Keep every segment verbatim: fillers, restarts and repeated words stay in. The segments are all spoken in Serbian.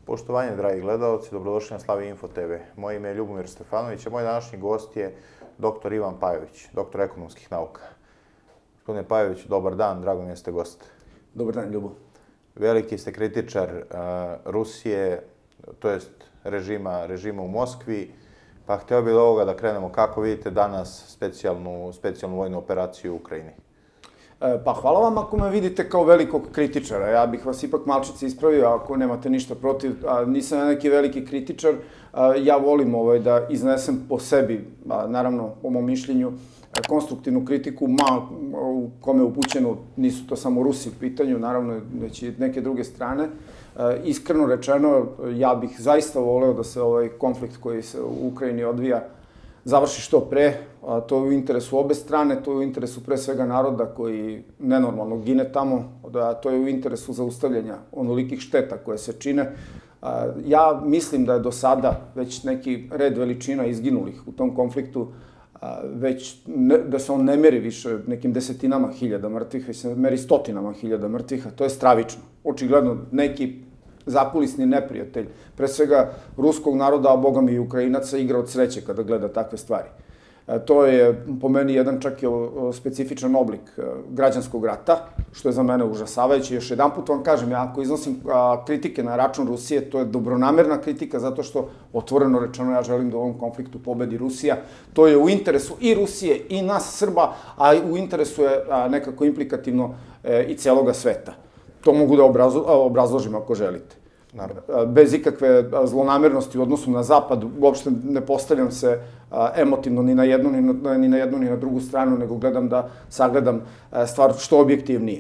Poštovanje, dragi gledalci, dobrodošli na Slavi Info te ve. Moje ime je Ljubomir Stefanović, a moj današnji gost je doktor Ivan Pajović, doktor ekonomskih nauka. Gospodine Pajović, dobar dan, drago mi je da ste gost. Dobar dan, Ljubo. Veliki ste kritičar Rusije, to jest režima, režima u Moskvi, pa hteo bih od ovoga da krenemo kako vidite danas specijalnu, specijalnu vojnu operaciju u Ukrajini. Pa hvala vam ako me vidite kao velikog kritičara. Ja bih vas ipak malčice ispravio ako nemate ništa protiv. Nisam ja neki veliki kritičar. Ja volim da iznesem po sebi, naravno po mom mišljenju, konstruktivnu kritiku, u kome upućeno nisu to samo Rusi u pitanju, naravno već i neke druge strane. Iskreno rečeno, ja bih zaista voleo da se ovaj konflikt koji se u Ukrajini odvija završi što pre. To je u interesu obe strane, to je u interesu pre svega naroda koji nenormalno gine tamo, to je u interesu zaustavljanja onolikih šteta koje se čine. Ja mislim da je do sada već neki red veličina izginulih u tom konfliktu, već da se on ne meri više nekim desetinama hiljada mrtvih, već se meri stotinama hiljada mrtvih, a to je stravično. Očigledno neki zakulisni neprijatelj, pre svega ruskog naroda, a boga mi i Ukrajinaca, igra od sreće kada gleda takve stvari. To je po meni jedan čak i specifičan oblik građanskog rata, što je za mene užasavajuće. Još jedan put vam kažem, ja ako iznosim kritike na račun Rusije, to je dobronamerna kritika, zato što, otvoreno rečeno, ja želim da u ovom konfliktu pobedi Rusija. To je u interesu i Rusije i nas Srba, a u interesu je nekako implikativno i celoga sveta. To mogu da obrazložim ako želite. Bez ikakve zlonamernosti u odnosu na Zapad, uopšte ne postavljam se emotivno ni na jednu, ni na jednu, ni na drugu stranu, nego gledam da sagledam stvar što objektivnije.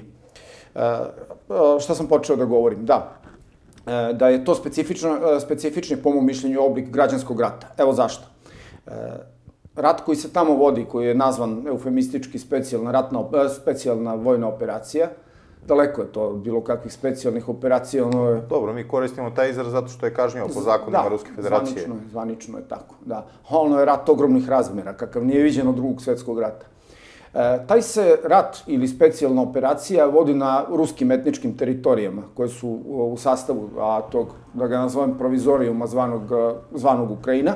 Šta sam počeo da govorim? Da, da je to specifični, po mom mišljenju, oblik građanskog rata. Evo zašto. Rat koji se tamo vodi, koji je nazvan eufemistički specijalna vojna operacija, daleko je to bilo kakvih specijalnih operacija. Dobro, mi koristimo taj izraz zato što je kažnjivo po zakonima Ruske federacije. Da, zvanično je tako, da. Ono je rat ogromnih razmera, kakav nije viđen od drugog svetskog rata. Taj se rat ili specijalna operacija vodi na ruskim etničkim teritorijama koje su u sastavu tog, da ga nazovem, provizorijuma zvanog Ukrajina,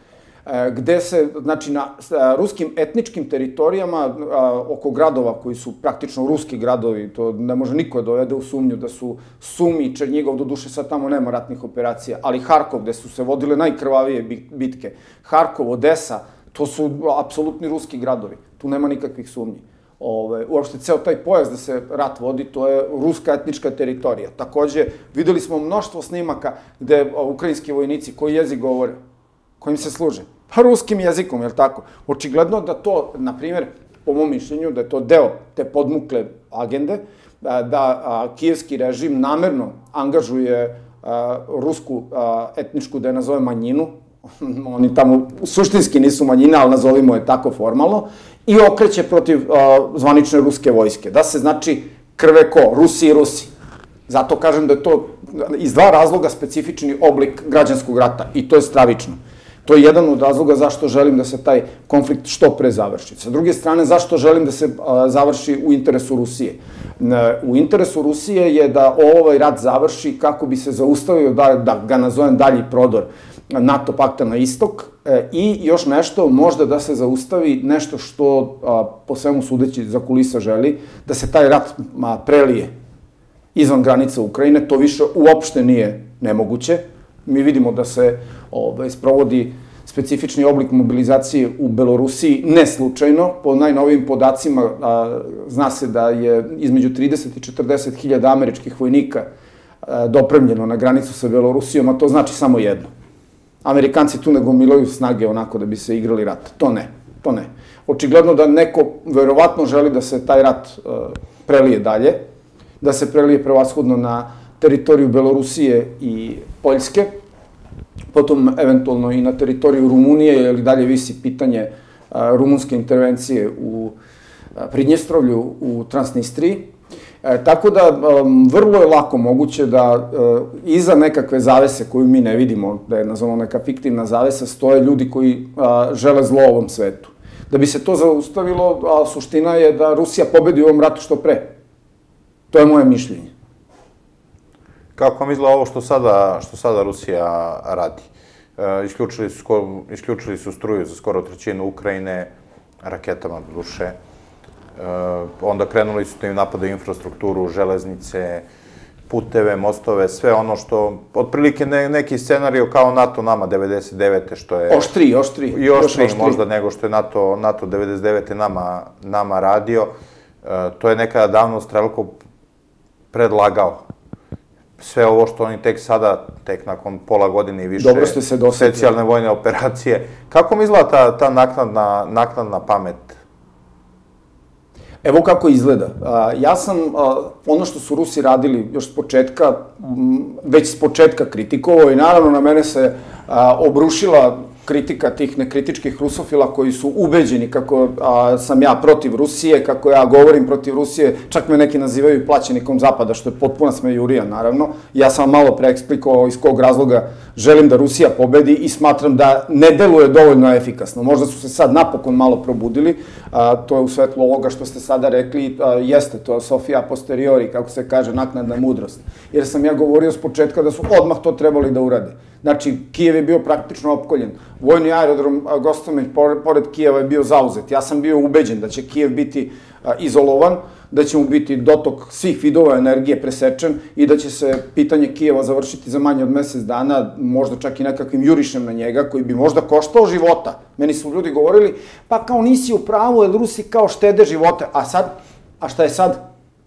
gde se, znači, na ruskim etničkim teritorijama oko gradova koji su praktično ruski gradovi, to ne može niko dovede u sumnju da su Sumi, Černjigov, do duše sad tamo nema ratnih operacija, ali Harkov, gde su se vodile najkrvavije bitke, Harkov, Odesa, to su apsolutni ruski gradovi, tu nema nikakvih sumnji. Uopšte, ceo taj pojas da se rat vodi, to je ruska etnička teritorija. Takođe, videli smo mnoštvo snimaka gde ukrajinski vojnici koji jezik govore, kojim se služe. Pa ruskim jezikom, je li tako? Očigledno da to, na primjer, po mom mišljenju, da je to deo te podmukle agende, da kijevski režim namerno angažuje rusku etničku, da je nazove manjinu, oni tamo suštinski nisu manjine, ali nazovimo je tako formalno, i okreće protiv zvanične ruske vojske. Da se, znači, krve ko? Rusi i Rusi. Zato kažem da je to iz dva razloga specifični oblik građanskog rata i to je stravično. To je jedan od razloga zašto želim da se taj konflikt što pre završi. Sa druge strane, zašto želim da se završi u interesu Rusije? U interesu Rusije je da ovaj rat završi kako bi se zaustavio, da ga nazovem, dalji prodor NATO pakta na istok i još nešto, možda da se zaustavi nešto što po svemu sudeći za kulisa želi, da se taj rat prelije izvan granica Ukrajine. To više uopšte nije nemoguće. Mi vidimo da se sprovodi specifični oblik mobilizacije u Belorusiji, ne slučajno. Po najnovijim podacima zna se da je između trideset i četrdeset hiljada američkih vojnika dopremljeno na granicu sa Belorusijom, a to znači samo jedno. Amerikanci tu ne gomilaju snage onako da bi se igrali rat. To ne, to ne. Očigledno da neko verovatno želi da se taj rat prelije dalje, da se prelije prevashodno na teritoriju Belorusije i Poljske, potom eventualno i na teritoriju Rumunije, jer dalje visi pitanje rumunske intervencije u Pridnjestrovlju, u Transnistriji. Tako da vrlo je lako moguće da iza nekakve zavese koju mi ne vidimo, da je nazvano neka fiktivna zavesa, stoje ljudi koji žele zlo ovom svetu. Da bi se to zaustavilo, suština je da Rusija pobedi u ovom ratu što pre. To je moje mišljenje. Kako vam izgleda ovo što sada, što sada Rusija radi? E, isključili, su, isključili su struju za skoro trećinu Ukrajine, raketama do duše. E, onda krenuli su da im napadaju infrastrukturu, železnice, puteve, mostove, sve ono što, otprilike ne, neki scenariju kao NATO nama devedeset devete što je... Oštri, oštri. I oštri možda nego što je NATO, NATO devedeset devete nama, nama radio. E, to je nekada davno Strelko predlagao. Sve ovo što oni tek sada, tek nakon pola godine i više, dobro ste se dosetili, specijalne vojne operacije. Kako mi izgleda ta, ta naknadna, naknadna pamet? Evo kako izgleda. Ja sam ono što su Rusi radili još s početka, već s početka kritikovao i naravno na mene se obrušila kritika tih nekritičkih rusofila koji su ubeđeni kako a, sam ja protiv Rusije, kako ja govorim protiv Rusije, čak me neki nazivaju plaćenikom Zapada, što je potpuna smejurija, naravno. Ja sam malo preeksplikovao iz kog razloga želim da Rusija pobedi i smatram da ne deluje dovoljno efikasno. Možda su se sad napokon malo probudili, a, to je u svetlu ovoga što ste sada rekli, a, jeste to Sofia posteriori, kako se kaže, naknadna mudrost. Jer sam ja govorio s početka da su odmah to trebali da urade. Znači, Kijev je bio praktično opkoljen. Vojni aerodrom Gostomel pored Kijeva je bio zauzet. Ja sam bio ubeđen da će Kijev biti izolovan, da će mu biti dotok svih vidova energije presečen i da će se pitanje Kijeva završiti za manje od mesec dana, možda čak i nekakvim jurišem na njega, koji bi možda koštao života. Meni su ljudi govorili, pa kao nisi u pravu, jer Rusi kao štede živote. A sad, a šta je sad?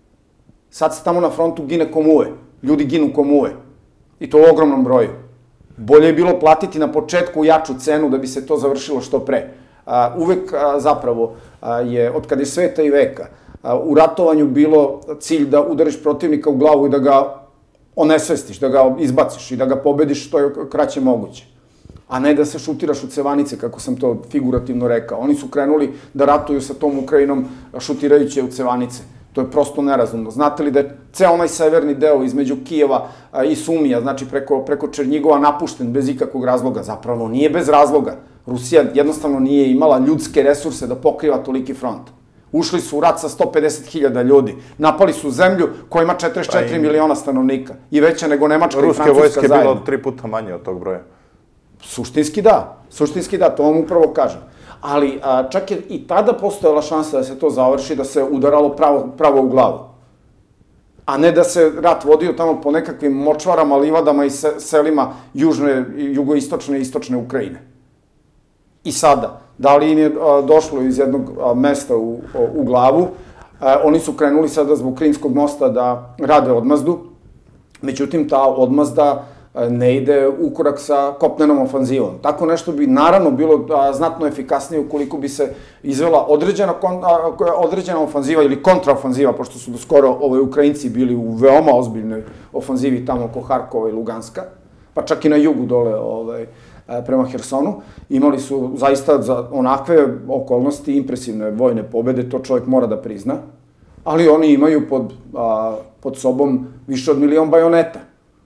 Sad se tamo na frontu gine ko muve. Ljudi ginu ko muve. I to u ogromnom broju. Bolje je bilo platiti na početku jaču cenu da bi se to završilo što pre. Uvek zapravo je, od kada je sveta i veka, u ratovanju bilo cilj da udariš protivnika u glavu i da ga onesvestiš, da ga izbaciš i da ga pobediš što je kraće moguće. A ne da se šutiraš u cevanice, kako sam to figurativno rekao. Oni su krenuli da ratuju sa tom Ukrajinom šutirajući u cevanice. To je prosto nerazumno. Znate li da je ceo onaj severni deo između Kijeva i Sumija, znači preko, preko Černjigova, napušten bez ikakvog razloga? Zapravo nije bez razloga. Rusija jednostavno nije imala ljudske resurse da pokriva toliki front. Ušli su u rat sa sto pedeset hiljada ljudi. Napali su zemlju koja ima četrdeset četiri miliona stanovnika. I veća nego Nemačka i Francuska zajedno. Ruske vojske je bilo tri puta manje od tog broja. Suštinski da. Suštinski da, to vam upravo kažem. Ali a, čak je i tada postojala šansa da se to završi, da se udaralo pravo, pravo u glavu. A ne da se rat vodio tamo po nekakvim močvarama, livadama i se, selima južne, jugoistočne i istočne Ukrajine. I sada, da li im je a, došlo iz jednog a, mesta u, u glavu, a, oni su krenuli sada zbog Krimskog mosta da rade odmazdu, međutim ta odmazda ne ide u korak sa kopnenom ofanzivom. Tako nešto bi naravno bilo a, znatno efikasnije ukoliko bi se izvela određena, kon, a, određena ofanziva ili kontraofanziva, pošto su do skoro ovaj, Ukrajinci bili u veoma ozbiljnoj ofanzivi tamo oko Harkova i Luganska, pa čak i na jugu dole ovaj, prema Hersonu. Imali su zaista za onakve okolnosti impresivne vojne pobede, to čovjek mora da prizna, ali oni imaju pod, a, pod sobom više od milion bajoneta.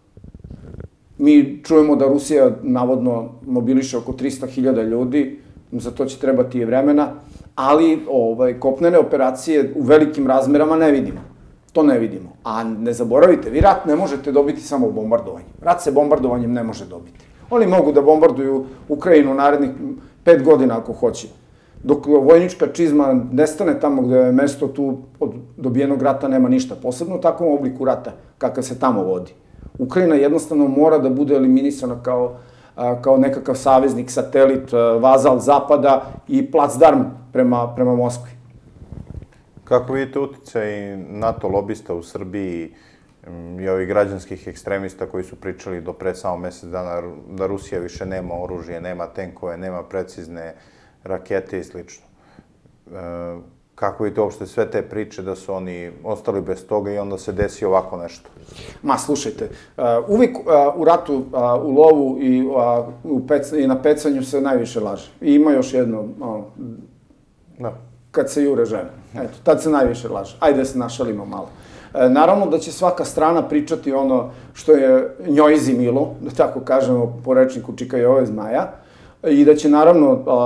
Mi čujemo da Rusija navodno mobiliše oko trista hiljada ljudi, za to će trebati i vremena, ali ovaj, kopnene operacije u velikim razmerama ne vidimo. To ne vidimo. A ne zaboravite, vi rat ne možete dobiti samo bombardovanjem. Rat se bombardovanjem ne može dobiti. Oni mogu da bombarduju Ukrajinu narednih pet godina ako hoće. Dok vojnička čizma nestane tamo gde je mesto, tu od dobijenog rata nema ništa. Posebno u takvom obliku rata kakav se tamo vodi. Ukrajina jednostavno mora da bude eliminisana kao, kao nekakav saveznik, satelit, vazal Zapada i placdarm prema, prema Moskvi. Kako vidite uticaj NATO lobista u Srbiji i ovih građanskih ekstremista koji su pričali do pre samo mesec dana da Rusija više nema oružje, nema tenkove, nema precizne rakete i slično? Kako vidite uopšte sve te priče da su oni ostali bez toga i onda se desi ovako nešto? Ma, slušajte, uvijek u ratu, u lovu i, u pec, i na pecanju se najviše laže. I ima još jedno, da. Kad se jure žene. Eto, tad se najviše laže. Ajde da se našalimo malo. Naravno da će svaka strana pričati ono što je njoj zimilo, da tako kažemo po rečniku Čika Jove Zmaja, i da će naravno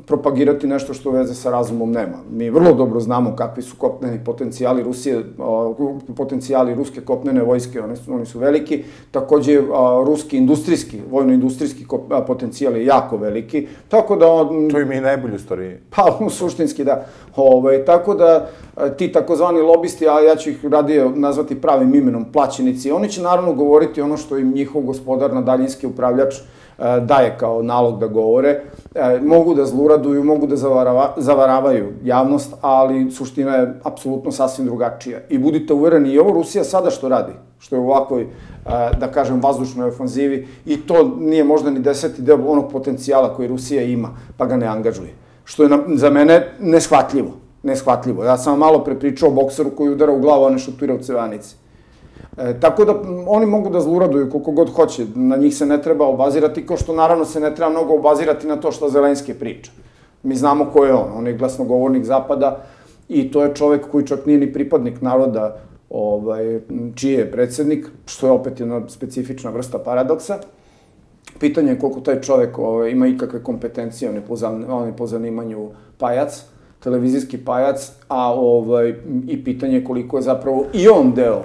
propagirati nešto što veze sa razumom nema. Mi vrlo dobro znamo kakvi su kopneni potencijali Rusije, potencijali ruske kopnene vojske, oni su veliki. Takođe, ruski industrijski, vojno-industrijski potencijal je jako veliki. Tako da... To im je i najbolji u stvari. Pa, suštinski, da. Tako da ti takozvani lobisti, a ja ću ih radije nazvati pravim imenom, plaćenici, oni će naravno govoriti ono što im njihov gospodar na daljinski upravljač daje kao nalog da govore. Mogu da zluraduju, mogu da zavaravaju javnost, ali suština je apsolutno sasvim drugačija. I budite uvereni, i ovo Rusija sada što radi, što je u ovakvoj, da kažem, vazdušnoj ofanzivi, i to nije možda ni deseti deo onog potencijala koji Rusija ima, pa ga ne angažuje. Što je za mene neshvatljivo. Neshvatljivo. Ja sam malo prepričao o bokseru koji udara u glavu, a ne šutira u cevanici. Tako da oni mogu da zluraduju koliko god hoće, na njih se ne treba obazirati, kao što naravno se ne treba mnogo obazirati na to što Zelenski priča. Mi znamo ko je on, on je glasnogovornik Zapada i to je čovek koji čak nije ni pripadnik naroda čiji je predsednik, što je opet jedna specifična vrsta paradoksa. Pitanje je koliko taj čovek ima ikakve kompetencije, on je po zanimanju pajac, televizijski pajac, a i pitanje je koliko je zapravo i on deo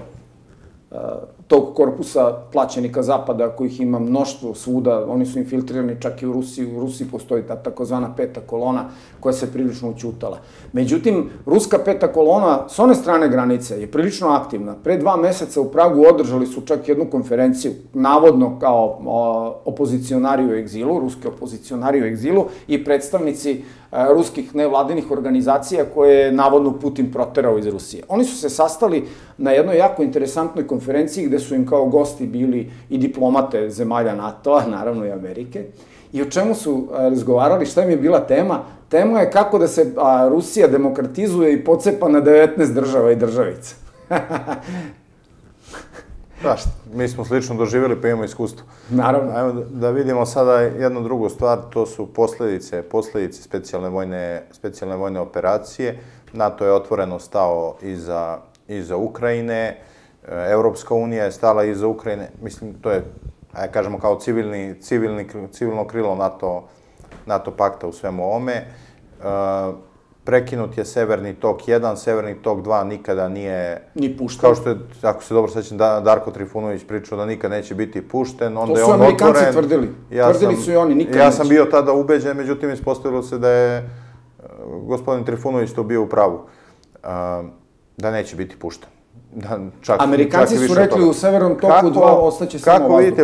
tog korpusa plaćenika Zapada, kojih ima mnoštvo svuda, oni su infiltrirani čak i u Rusiji, u Rusiji postoji ta takozvana peta kolona koja se prilično učutala. Međutim, ruska peta kolona s one strane granice je prilično aktivna. Pre dva meseca u Pragu održali su čak jednu konferenciju, navodno kao opozicionari u egzilu, ruski opozicionari u egzilu i predstavnici ruskih nevladinih organizacija koje je navodno Putin proterao iz Rusije. Oni su se sastali na jednoj jako interesantnoj konferenciji gde su im kao gosti bili i diplomate zemalja NATO-a, naravno i Amerike. I o čemu su razgovarali, šta im je bila tema? Tema je kako da se Rusija demokratizuje i pocepa na devetnaest država i državica. Da, mi smo slično doživjeli pa imamo iskustvo. Naravno. Ajmo da vidimo sada jednu drugu stvar, to su posledice, posledice specijalne vojne operacije. NATO je otvoreno stao iza Ukrajine, Evropska unija je stala iza Ukrajine, mislim, to je, ajde kažemo, kao civilno krilo NATO pakta u svemu ovome. Prekinut je Severni tok jedan, Severni tok dva nikada nije... Ni pušten. Kao što je, ako se dobro sećam, Darko Trifunović pričao da nikad neće biti pušten, onda je on otvoren... To su Amerikanci tvrdili. Tvrdili su i oni, nikad neće. Ja sam bio tada ubeđen, međutim, ispostavilo se da je gospodin Trifunović to bio u pravu. Da neće biti pušten. Amerikanci su rekli u Severnom toku dva ostaće samo vazduh. Kako vidite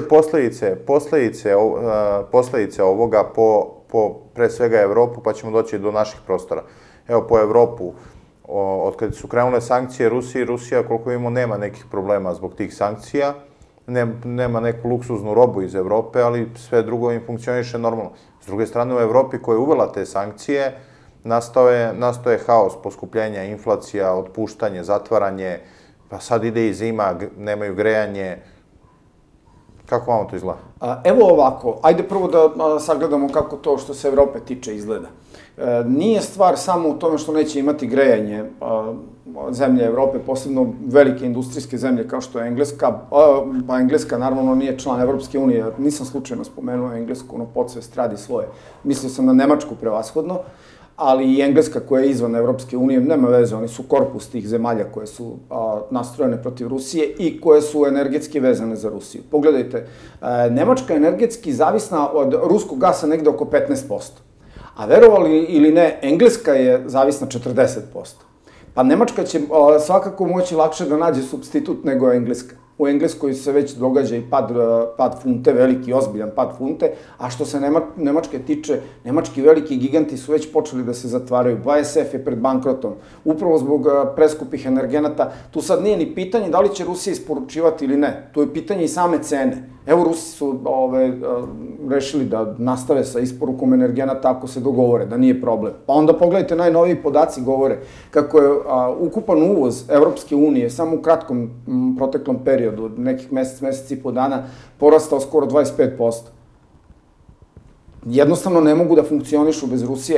posledice ovoga po pre svega Evropu, pa ćemo doći do naših prostora. Evo, po Evropu, od kada su krenule sankcije Rusiji, Rusija, koliko imamo, nema nekih problema zbog tih sankcija, nema neku luksuznu robu iz Evrope, ali sve drugo im funkcioniše normalno. S druge strane, u Evropi koja je uvela te sankcije, nastao je haos, poskupljenja, inflacija, otpuštanje, zatvaranje, pa sad ide i zima, nemaju grejanje. Kako vam to izgleda? Evo ovako, ajde prvo da sagledamo kako to što se Evrope tiče izgleda. Nije stvar samo u tome što neće imati grejanje zemlje Evrope, posebno velike industrijske zemlje kao što je Engleska, pa Engleska naravno nije član Evropske unije, nisam slučajno spomenuo Englesku, ono podsvest radi svoje. Mislio sam na Nemačku prevashodno, ali i Engleska koja je izvan Evropske unije, nema veze, oni su korpus tih zemalja koje su nastrojene protiv Rusije i koje su energetski vezane za Rusiju. Pogledajte, Nemačka je energetski zavisna od ruskog gasa negde oko petnaest posto. A verovali ili ne, Engleska je zavisna četrdeset posto. Pa Nemačka će svakako moći lakše da nađe supstitut nego Engleska. U Engleskoj se već događa i pad funte, veliki, ozbiljan pad funte, a što se Nemačke tiče, nemački veliki giganti su već počeli da se zatvaraju. B A S F je pred bankrotom, upravo zbog preskupih energenata. Tu sad nije ni pitanje da li će Rusija isporučivati ili ne, tu je pitanje i same cene. Evo, Rusi su rešili da nastave sa isporukom energenata ako se dogovore, da nije problem. Pa onda pogledajte, najnoviji podaci govore kako je ukupan uvoz Evropske unije samo u kratkom proteklom periodu, od nekih mesec, mesec i po dana, porastao skoro dvadeset pet posto. Jednostavno ne mogu da funkcionišu bez Rusije, a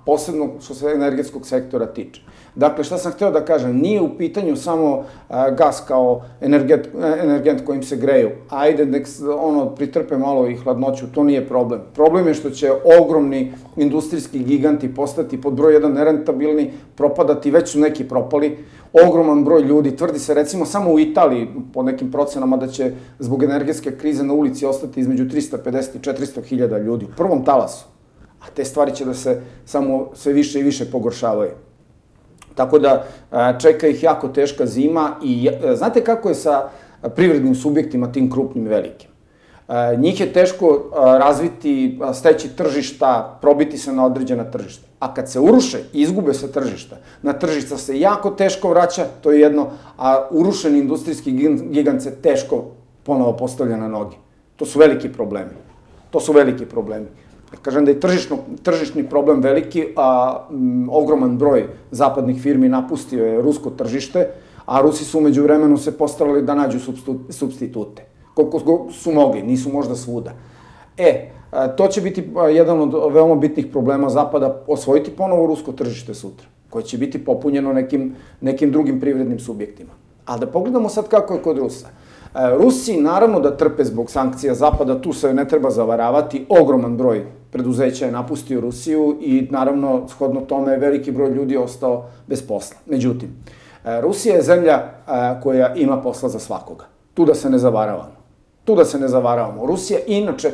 posebno što se energetskog sektora tiče. Dakle, šta sam hteo da kažem, nije u pitanju samo gas kao energent kojim se greju. Ajde, nek ono, pritrpe malo i hladnoću, to nije problem. Problem je što će ogromni industrijski giganti postati pod broj jedan nerentabilni, propadati, već su neki propali. Ogroman broj ljudi, tvrdi se recimo samo u Italiji, po nekim procenama, da će zbog energetske krize na ulici ostati između trista pedeset i četiristo hiljada ljudi u prvom talasu. A te stvari će da se samo sve više i više pogoršavaju. Tako da čeka ih jako teška zima i znate kako je sa privrednim subjektima, tim krupnim i velikim. Njih je teško razviti, steći tržišta, probiti se na određena tržišta. A kad se uruše i izgube se tržišta, na tržišta se jako teško vraća, to je jedno, a urušeni industrijski gigant se teško ponovo postavlja na noge. To su veliki problemi. To su veliki problemi. Kažem da je tržišni problem veliki, a ogroman broj zapadnih firmi napustio je rusko tržište, a Rusi su umeđu vremenu se postarali da nađu supstitute. Koliko su mogli, nisu možda svuda. E, to će biti jedan od veoma bitnih problema Zapada, osvojiti ponovo rusko tržište sutra, koje će biti popunjeno nekim drugim privrednim subjektima. Ali da pogledamo sad kako je kod Rusa. Rusi naravno da trpe zbog sankcija Zapada, tu se ne treba zavaravati, ogroman broj preduzeća je napustio Rusiju i naravno, shodno tome, veliki broj ljudi je ostao bez posla. Međutim, Rusija je zemlja koja ima posla za svakoga. Tu da se ne zavaravamo. Tu da se ne zavaravamo. Rusija inače,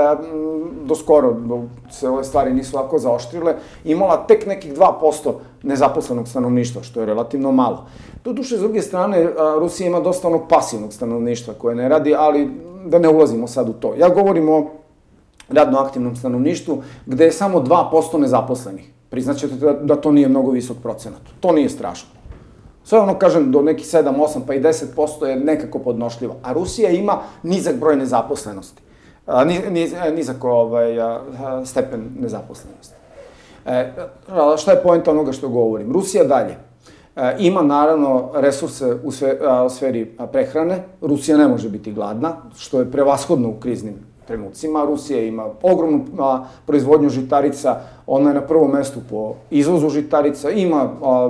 do skoro, dok se ove stvari nisu ovako zaoštrile, imala tek nekih dva posto nezaposlenog stanovništva, što je relativno malo. Doduše, s druge strane, Rusija ima dosta onog pasivnog stanovništva koje ne radi, ali da ne ulazimo sad u to. Ja govorim o radno aktivnom stanovništvu, gde je samo dva posto nezaposlenih. Priznaćete da to nije mnogo visok procenat. To nije strašno. Sve ono, kažem, do nekih sedam, osam pa i deset posto je nekako podnošljivo. A Rusija ima nizak broj nezaposlenosti. Nizak stepen nezaposlenosti. Šta je poenta onoga što govorim? Rusija dalje ima, naravno, resurse u sferi prehrane. Rusija ne može biti gladna, što je prevashodno u kriznim trenucima. Rusija ima ogromnu proizvodnju žitarica, ona je na prvom mestu po izvozu žitarica, ima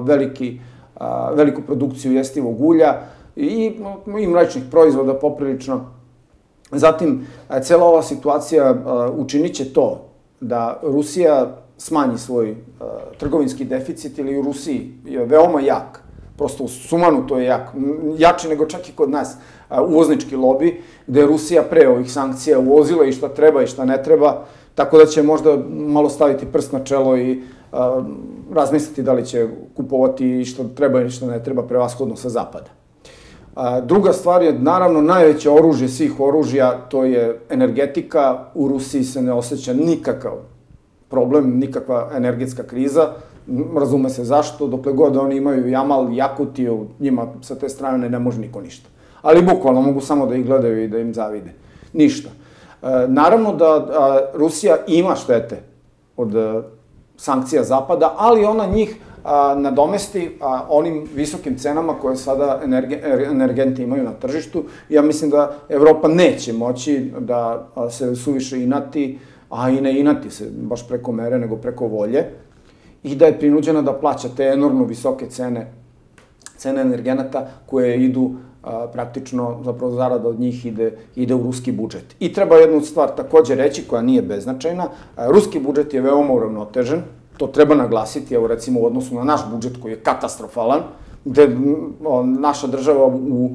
veliku produkciju jestivog ulja i mlečnih proizvoda poprilično. Zatim, cela ova situacija učinit će to da Rusija smanji svoj trgovinski deficit, ili u Rusiji je veoma jak, prosto u sumanu to je jak, jači nego čak i kod nas, uvoznički lobi, gde je Rusija pre ovih sankcija uvozila i šta treba i šta ne treba, tako da će možda malo staviti prst na čelo i razmisliti da li će kupovati i što treba i što ne treba, prevashodno sa zapada. Druga stvar je, naravno, najveće oružje svih oružja, to je energetika. U Rusiji se ne osjeća nikakav problem, nikakva energetska kriza. Razume se zašto, dokle god oni imaju Jamal, Jakutiju, njima sa te strane ne može niko ništa. Ali bukvalno mogu samo da ih gledaju i da im zavide. Ništa. Naravno da Rusija ima štete od sankcija Zapada, ali ona njih nadomesti onim visokim cenama koje sada energenti imaju na tržištu. Ja mislim da Evropa neće moći da se suviše inati, a i ne inati se baš preko mere, nego preko volje, i da je prinuđena da plaća te enormno visoke cene, cene energenata koje idu praktično, zapravo zarada od njih ide u ruski budžet. I treba jednu stvar takođe reći, koja nije beznačajna, ruski budžet je veoma uravnotežen, to treba naglasiti, evo recimo u odnosu na naš budžet koji je katastrofalan, gde naša država u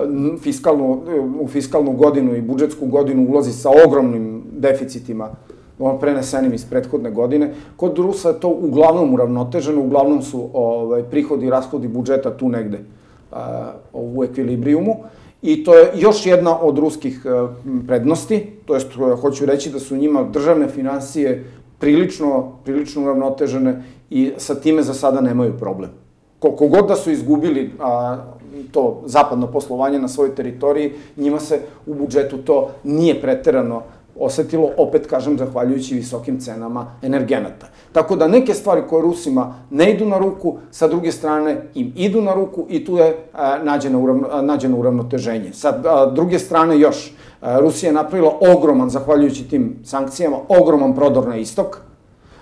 fiskalnu godinu i budžetsku godinu ulazi sa ogromnim deficitima prenesenim iz prethodne godine. Kod Rusa je to uglavnom uravnoteženo, uglavnom su prihodi i rashodi budžeta tu negde u ekvilibrijumu. I to je još jedna od ruskih prednosti, to jest hoću reći da su njima državne finansije prilično uravnotežene i sa time za sada nemaju problem. Koliko god da su izgubili to zapadno poslovanje na svojoj teritoriji, njima se u budžetu to nije preterano osetilo, opet kažem, zahvaljujući visokim cenama energenata. Tako da neke stvari koje Rusima ne idu na ruku, sa druge strane im idu na ruku i tu je nađeno uravnoteženje. Sa druge strane još, Rusija je napravila ogroman, zahvaljujući tim sankcijama, ogroman prodor na istok.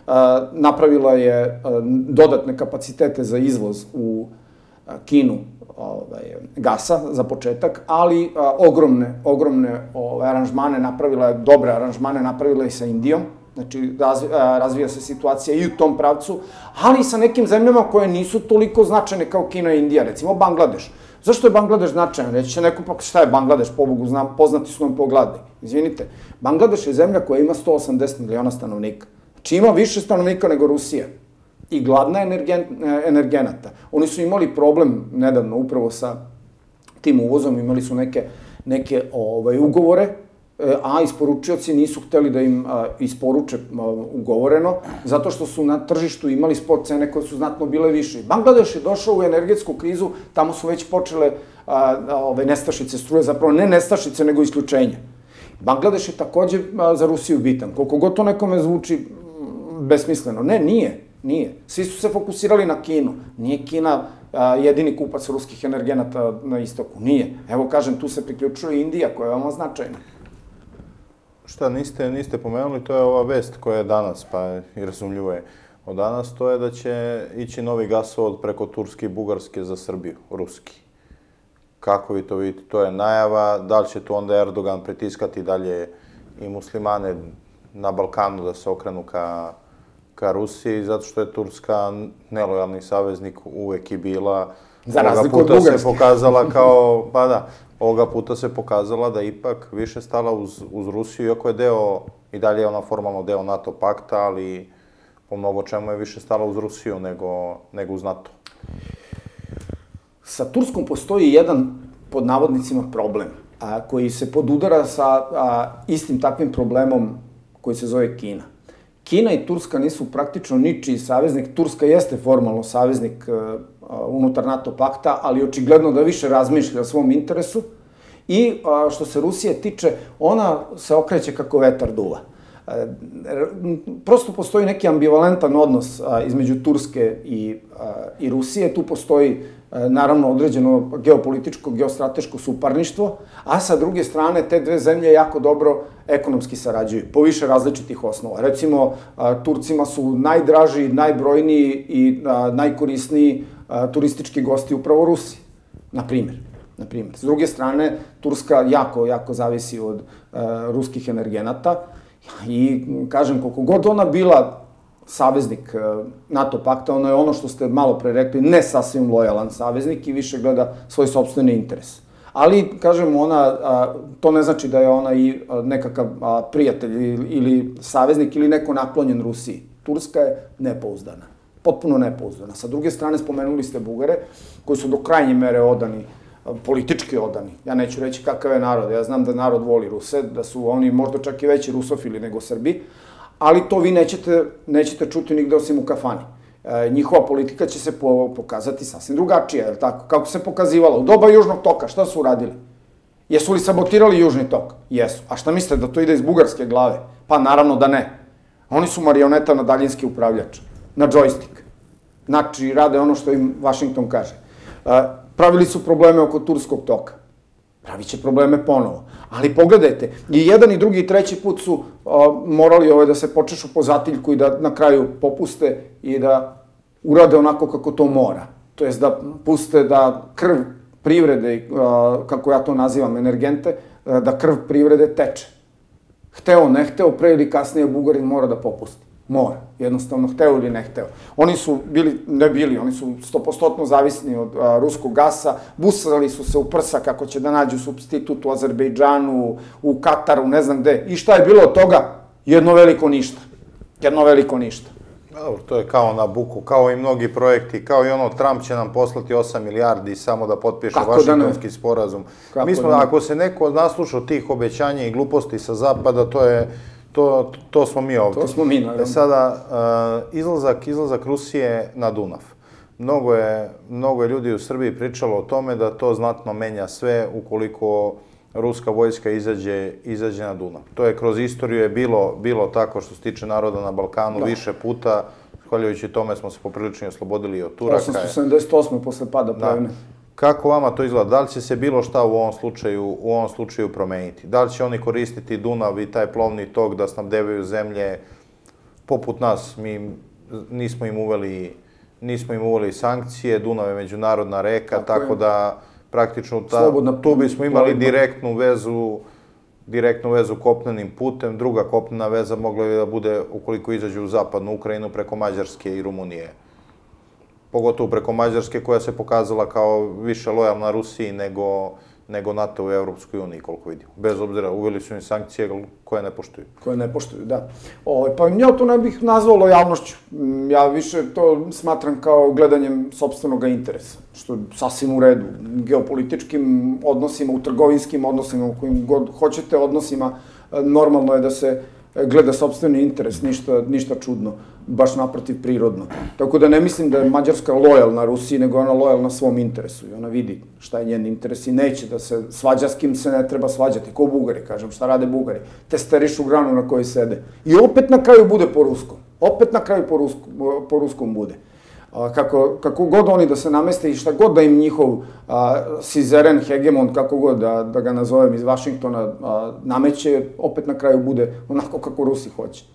napravila je dodatne kapacitete za izvoz u Kinu gasa za početak, ali ogromne, ogromne aranžmane napravila je, dobre aranžmane napravila i sa Indijom. Znači, razvija se situacija i u tom pravcu, ali i sa nekim zemljama koje nisu toliko značajne kao Kina i Indija, recimo Bangladeš. Zašto je Bangladeš značajan? Reći će neko, pa šta je Bangladeš, pobogu, znam, poznati su nam po gladi. Izvinite, Bangladeš je zemlja koja ima sto osamdeset miliona stanovnika. Znači, ima više stanovnika nego Rusija. I gladna energenata. Oni su imali problem nedavno upravo sa tim uvozom, imali su neke, neke ugovore, a isporučioci nisu hteli da im isporuče ugovoreno, zato što su na tržištu imali spot cene koje su znatno bile više. Bangladeš je došao u energetsku krizu, tamo su već počele nestašice struje, zapravo ne nestašice, nego isključenje. Bangladeš je takođe za Rusiju bitan. Koliko god to nekome zvuči besmisleno. Ne, nije. Nije. Svi su se fokusirali na Kinu. Nije Kina jedini kupac ruskih energenata na istoku. Nije. Evo, kažem, tu se priključuje Indija, koja je veoma značajna. Šta niste, niste pomenuli, to je ova vest koja je danas, pa i razumljivo je od danas, to je da će ići novi gasovod preko Turske i Bugarske za Srbiju, ruski. Kako vi to vidite? To je najava, da li će tu onda Erdogan pritiskati dalje i muslimane na Balkanu da se okrenu ka, ka Rusiji, zato što je Turska nelojalni saveznik uvek i bila. Za razliku od Bugarske. Se pokazala kao, pa da, ovoga puta se pokazala da ipak više stala uz, uz Rusiju, iako je deo, i dalje je ona formalno deo NATO pakta, ali po mnogo čemu je više stala uz Rusiju nego, nego uz NATO. Sa Turskom postoji jedan, pod navodnicima, problem, a, koji se podudara sa a, istim takvim problemom koji se zove Kina. Kina i Turska nisu praktično ničiji saveznik. Turska jeste formalno saveznik a, unutar NATO pakta, ali očigledno da više razmišlja o svom interesu. I a, što se Rusije tiče, ona se okreće kako vetar duva. A, prosto postoji neki ambivalentan odnos a, između Turske i, a, i Rusije. Tu postoji naravno određeno geopolitičko, geostrateško suparništvo, a sa druge strane te dve zemlje jako dobro ekonomski sarađuju, po više različitih osnova. Recimo, Turcima su najdraži, najbrojniji i najkorisniji turistički gosti upravo Rusi, na primjer. S druge strane, Turska jako, jako zavisi od ruskih energenata i, kažem, koliko god ona bila saveznik NATO pakta, ono je ono što ste malo pre rekli, ne sasvim lojalan saveznik i više gleda svoj sopstveni interes. Ali, kažem, ona, to ne znači da je ona i nekakav prijatelj ili saveznik ili neko naklonjen Rusiji. Turska je nepouzdana, potpuno nepouzdana. Sa druge strane, spomenuli ste Bugare, koji su do krajnje mere odani, politički odani. Ja neću reći kakav je narod, ja znam da narod voli Ruse, da su oni možda čak i veći rusofili nego Srbi, ali to vi nećete, nećete čuti nigde osim u kafani. E, njihova politika će se po, pokazati sasvim drugačije, je li tako? Kako se pokazivala? U doba Južnog toka, šta su uradili? Jesu li sabotirali Južni tok? Jesu. A šta mislite, da to ide iz bugarske glave? Pa naravno da ne. Oni su marioneta na daljinski upravljač, na džojstik. Znači, rade ono što im Vašington kaže. E, pravili su probleme oko Turskog toka. Pravit će probleme ponovo. Ali pogledajte, i jedan i drugi i treći put su a, morali ovaj, da se počešu po zatiljku i da na kraju popuste i da urade onako kako to mora. To jest da puste da krv privrede, a, kako ja to nazivam, energente, a, da krv privrede teče. Hteo, ne hteo, pre ili kasnije Bugarin mora da popusti. Mora. Jednostavno, hteo ili ne hteo. Oni su bili, ne bili, oni su stopostotno zavisni od a, ruskog gasa, busali su se u prsa kako će da nađu supstitut u Azerbejdžanu, u Kataru, ne znam gde. I šta je bilo od toga? Jedno veliko ništa. Jedno veliko ništa. Dobro, to je kao na buku, kao i mnogi projekti, kao i ono, Trump će nam poslati osam milijardi samo da potpiše Vašingtonski sporazum. Mi smo, ako se neko naslušao tih obećanja i gluposti sa zapada, to je... To, to smo mi ovdje. To smo mi, naravno. Sada, uh, izlazak, izlazak Rusije na Dunav. Mnogo je, mnogo je ljudi u Srbiji pričalo o tome da to znatno menja sve ukoliko ruska vojska izađe, izađe na Dunav. To je kroz istoriju je bilo, bilo tako što se tiče naroda na Balkanu da. Više puta. Zahvaljujući tome smo se poprilično oslobodili od Turaka. osamsto sedamdeset osme posle pada Plevne. Kako vama to izgleda? Da li će se bilo šta u ovom slučaju, u ovom slučaju promeniti? Da li će oni koristiti Dunav i taj plovni tok da snabdevaju zemlje poput nas, mi nismo im uveli, nismo im uveli sankcije, Dunav je međunarodna reka, tako da praktično tu bismo imali direktnu vezu, direktnu vezu kopnenim putem. Druga kopnena veza mogla bi da bude ukoliko izađu u zapadnu Ukrajinu preko Mađarske i Rumunije. Pogotovo preko Mađarske koja se pokazala kao više lojalna Rusiji nego nego NATO u Evropskoj uniji, koliko vidimo. Bez obzira, uveli su im sankcije koje ne poštuju. Koje ne poštuju, da. Pa ja to ne bih nazvao lojalnošću. Ja više to smatram kao gledanjem sopstvenog interesa, što je sasvim u redu. Geopolitičkim odnosima, u trgovinskim odnosima, u kojim god hoćete odnosima, normalno je da se gleda sopstveni interes, ništa čudno, baš naprotiv prirodno. Tako da ne mislim da je Mađarska lojalna Rusiji, nego ona lojalna svom interesu i ona vidi šta je njen interes i neće da se svađa s kim se ne treba svađati, ko Bugari, kažem, šta rade Bugari, testerišu granu na kojoj sede. I opet na kraju bude po ruskom, opet na kraju po ruskom bude. Kako god oni da se nameste i šta god da im njihov sizeren, hegemon, kako god da ga nazovem iz Vašingtona, nameće, opet na kraju bude onako kako Rusi hoće.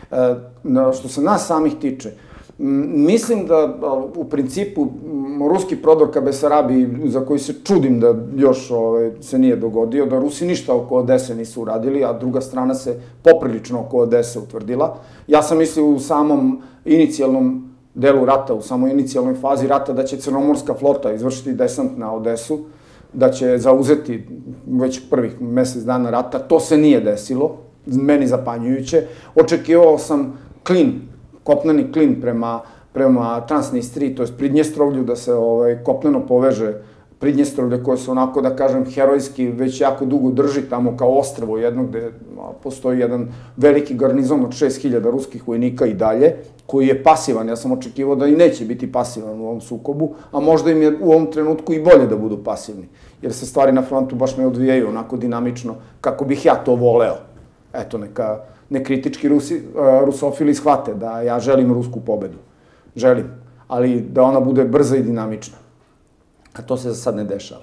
Što se nas samih tiče, mislim da u principu ruski prodor ka Besarabiji, za koji se čudim da još se nije dogodio, da Rusi ništa oko Odese nisu uradili, a druga strana se poprilično oko Odese utvrdila. Ja sam mislio u samom inicijalnom delu rata, u samoj inicijalnoj fazi rata, da će crnomorska flota izvršiti desant na Odesu, da će zauzeti već prvih mesec dana rata. To se nije desilo, meni zapanjujuće. Očekivao sam klin, kopneni klin prema Transnistriji, to je Pridnjestrovlju, da se kopneno poveže Pridnjestrovlje koje se onako, da kažem, herojski već jako dugo drži tamo kao ostrvo jedno gde postoji jedan veliki garnizon od šest hiljada ruskih vojnika i dalje, koji je pasivan. Ja sam očekivao da i neće biti pasivan u ovom sukobu, a možda im je u ovom trenutku i bolje da budu pasivni, jer se stvari na frontu baš ne odvijaju onako dinamično kako bih ja to voleo. Eto, neka nekritički rusofili shvate da ja želim rusku pobedu. Želim, ali da ona bude brza i dinamična. A to se za sad ne dešava.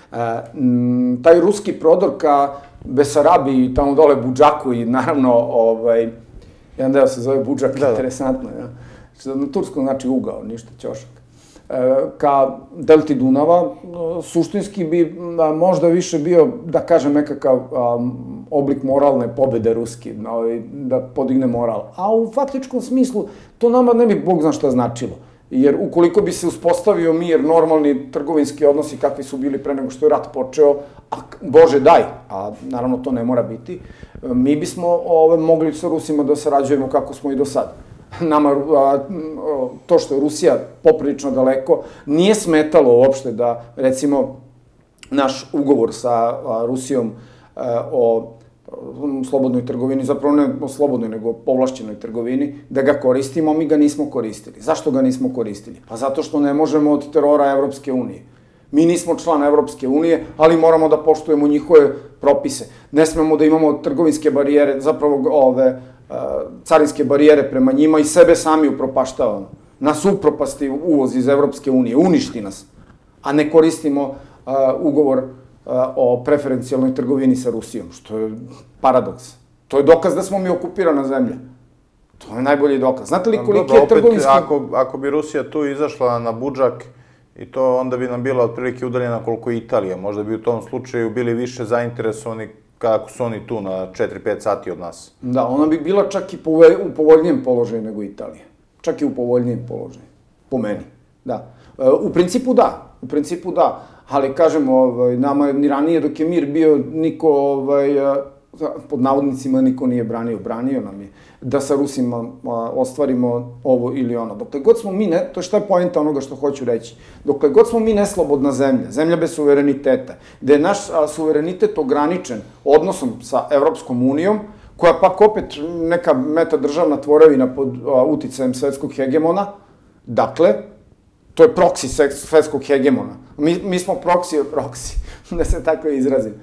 Taj ruski prodor ka Besarabiji, tamo dole Budžaku i naravno, jedan deo se zove Budžak, interesantno, što na turskom znači ugao, ništa ćošak, ka delti Dunava, suštinski bi možda više bio, da kažem, nekakav oblik moralne pobede ruski, da podigne moral. A u faktičkom smislu to nama ne bi Bog zna šta značilo. Jer ukoliko bi se uspostavio mir, normalni trgovinski odnosi kakvi su bili pre nego što je rat počeo, a Bože daj, a naravno to ne mora biti, mi bismo mogli sa Rusima da sarađujemo kako smo i do sad. Nama to što je Rusija poprilično daleko nije smetalo uopšte da, recimo, naš ugovor sa Rusijom o slobodnoj trgovini, zapravo ne o slobodnoj, nego o povlašćenoj trgovini, da ga koristimo, mi ga nismo koristili. Zašto ga nismo koristili? Pa zato što ne možemo od terora Evropske unije. Mi nismo član Evropske unije, ali moramo da poštujemo njihove propise. Ne smemo da imamo trgovinske barijere, zapravo ove carinske barijere prema njima i sebe sami upropaštavamo. Nas upropasti uvoz iz Evropske unije, uništi nas, a ne koristimo ugovor o preferencijalnoj trgovini sa Rusijom, što je paradoks. To je dokaz da smo mi okupirana zemlja. To je najbolji dokaz. Znate li koliki je trgovinski... Ako bi Rusija tu izašla na Budžak, i to onda bi nam bila otprilike udaljena koliko je Italija. Možda bi u tom slučaju bili više zainteresovani kako su oni tu na četiri pet sati od nas. Da, ona bi bila čak i u povoljnijem položaju nego Italija. Čak i u povoljnijem položaju. Po meni, da. U principu da, u principu da. Ali, kažem, nama ni ranije dok je mir bio, niko, pod navodnicima, niko nije branio. Branio nam je da sa Rusima ostvarimo ovo ili ono. Dokle god smo mi, to je šta je poenta onoga što hoću reći, dokle god smo mi neslobodna zemlja, zemlja bez suvereniteta, gde je naš suverenitet ograničen odnosom sa Evropskom unijom, koja pak opet neka metadržavna tvorevina pod uticajem svetskog hegemona, dakle, to je proksi svetskog hegemona. Mi smo proksi od proksi, da se tako izrazim.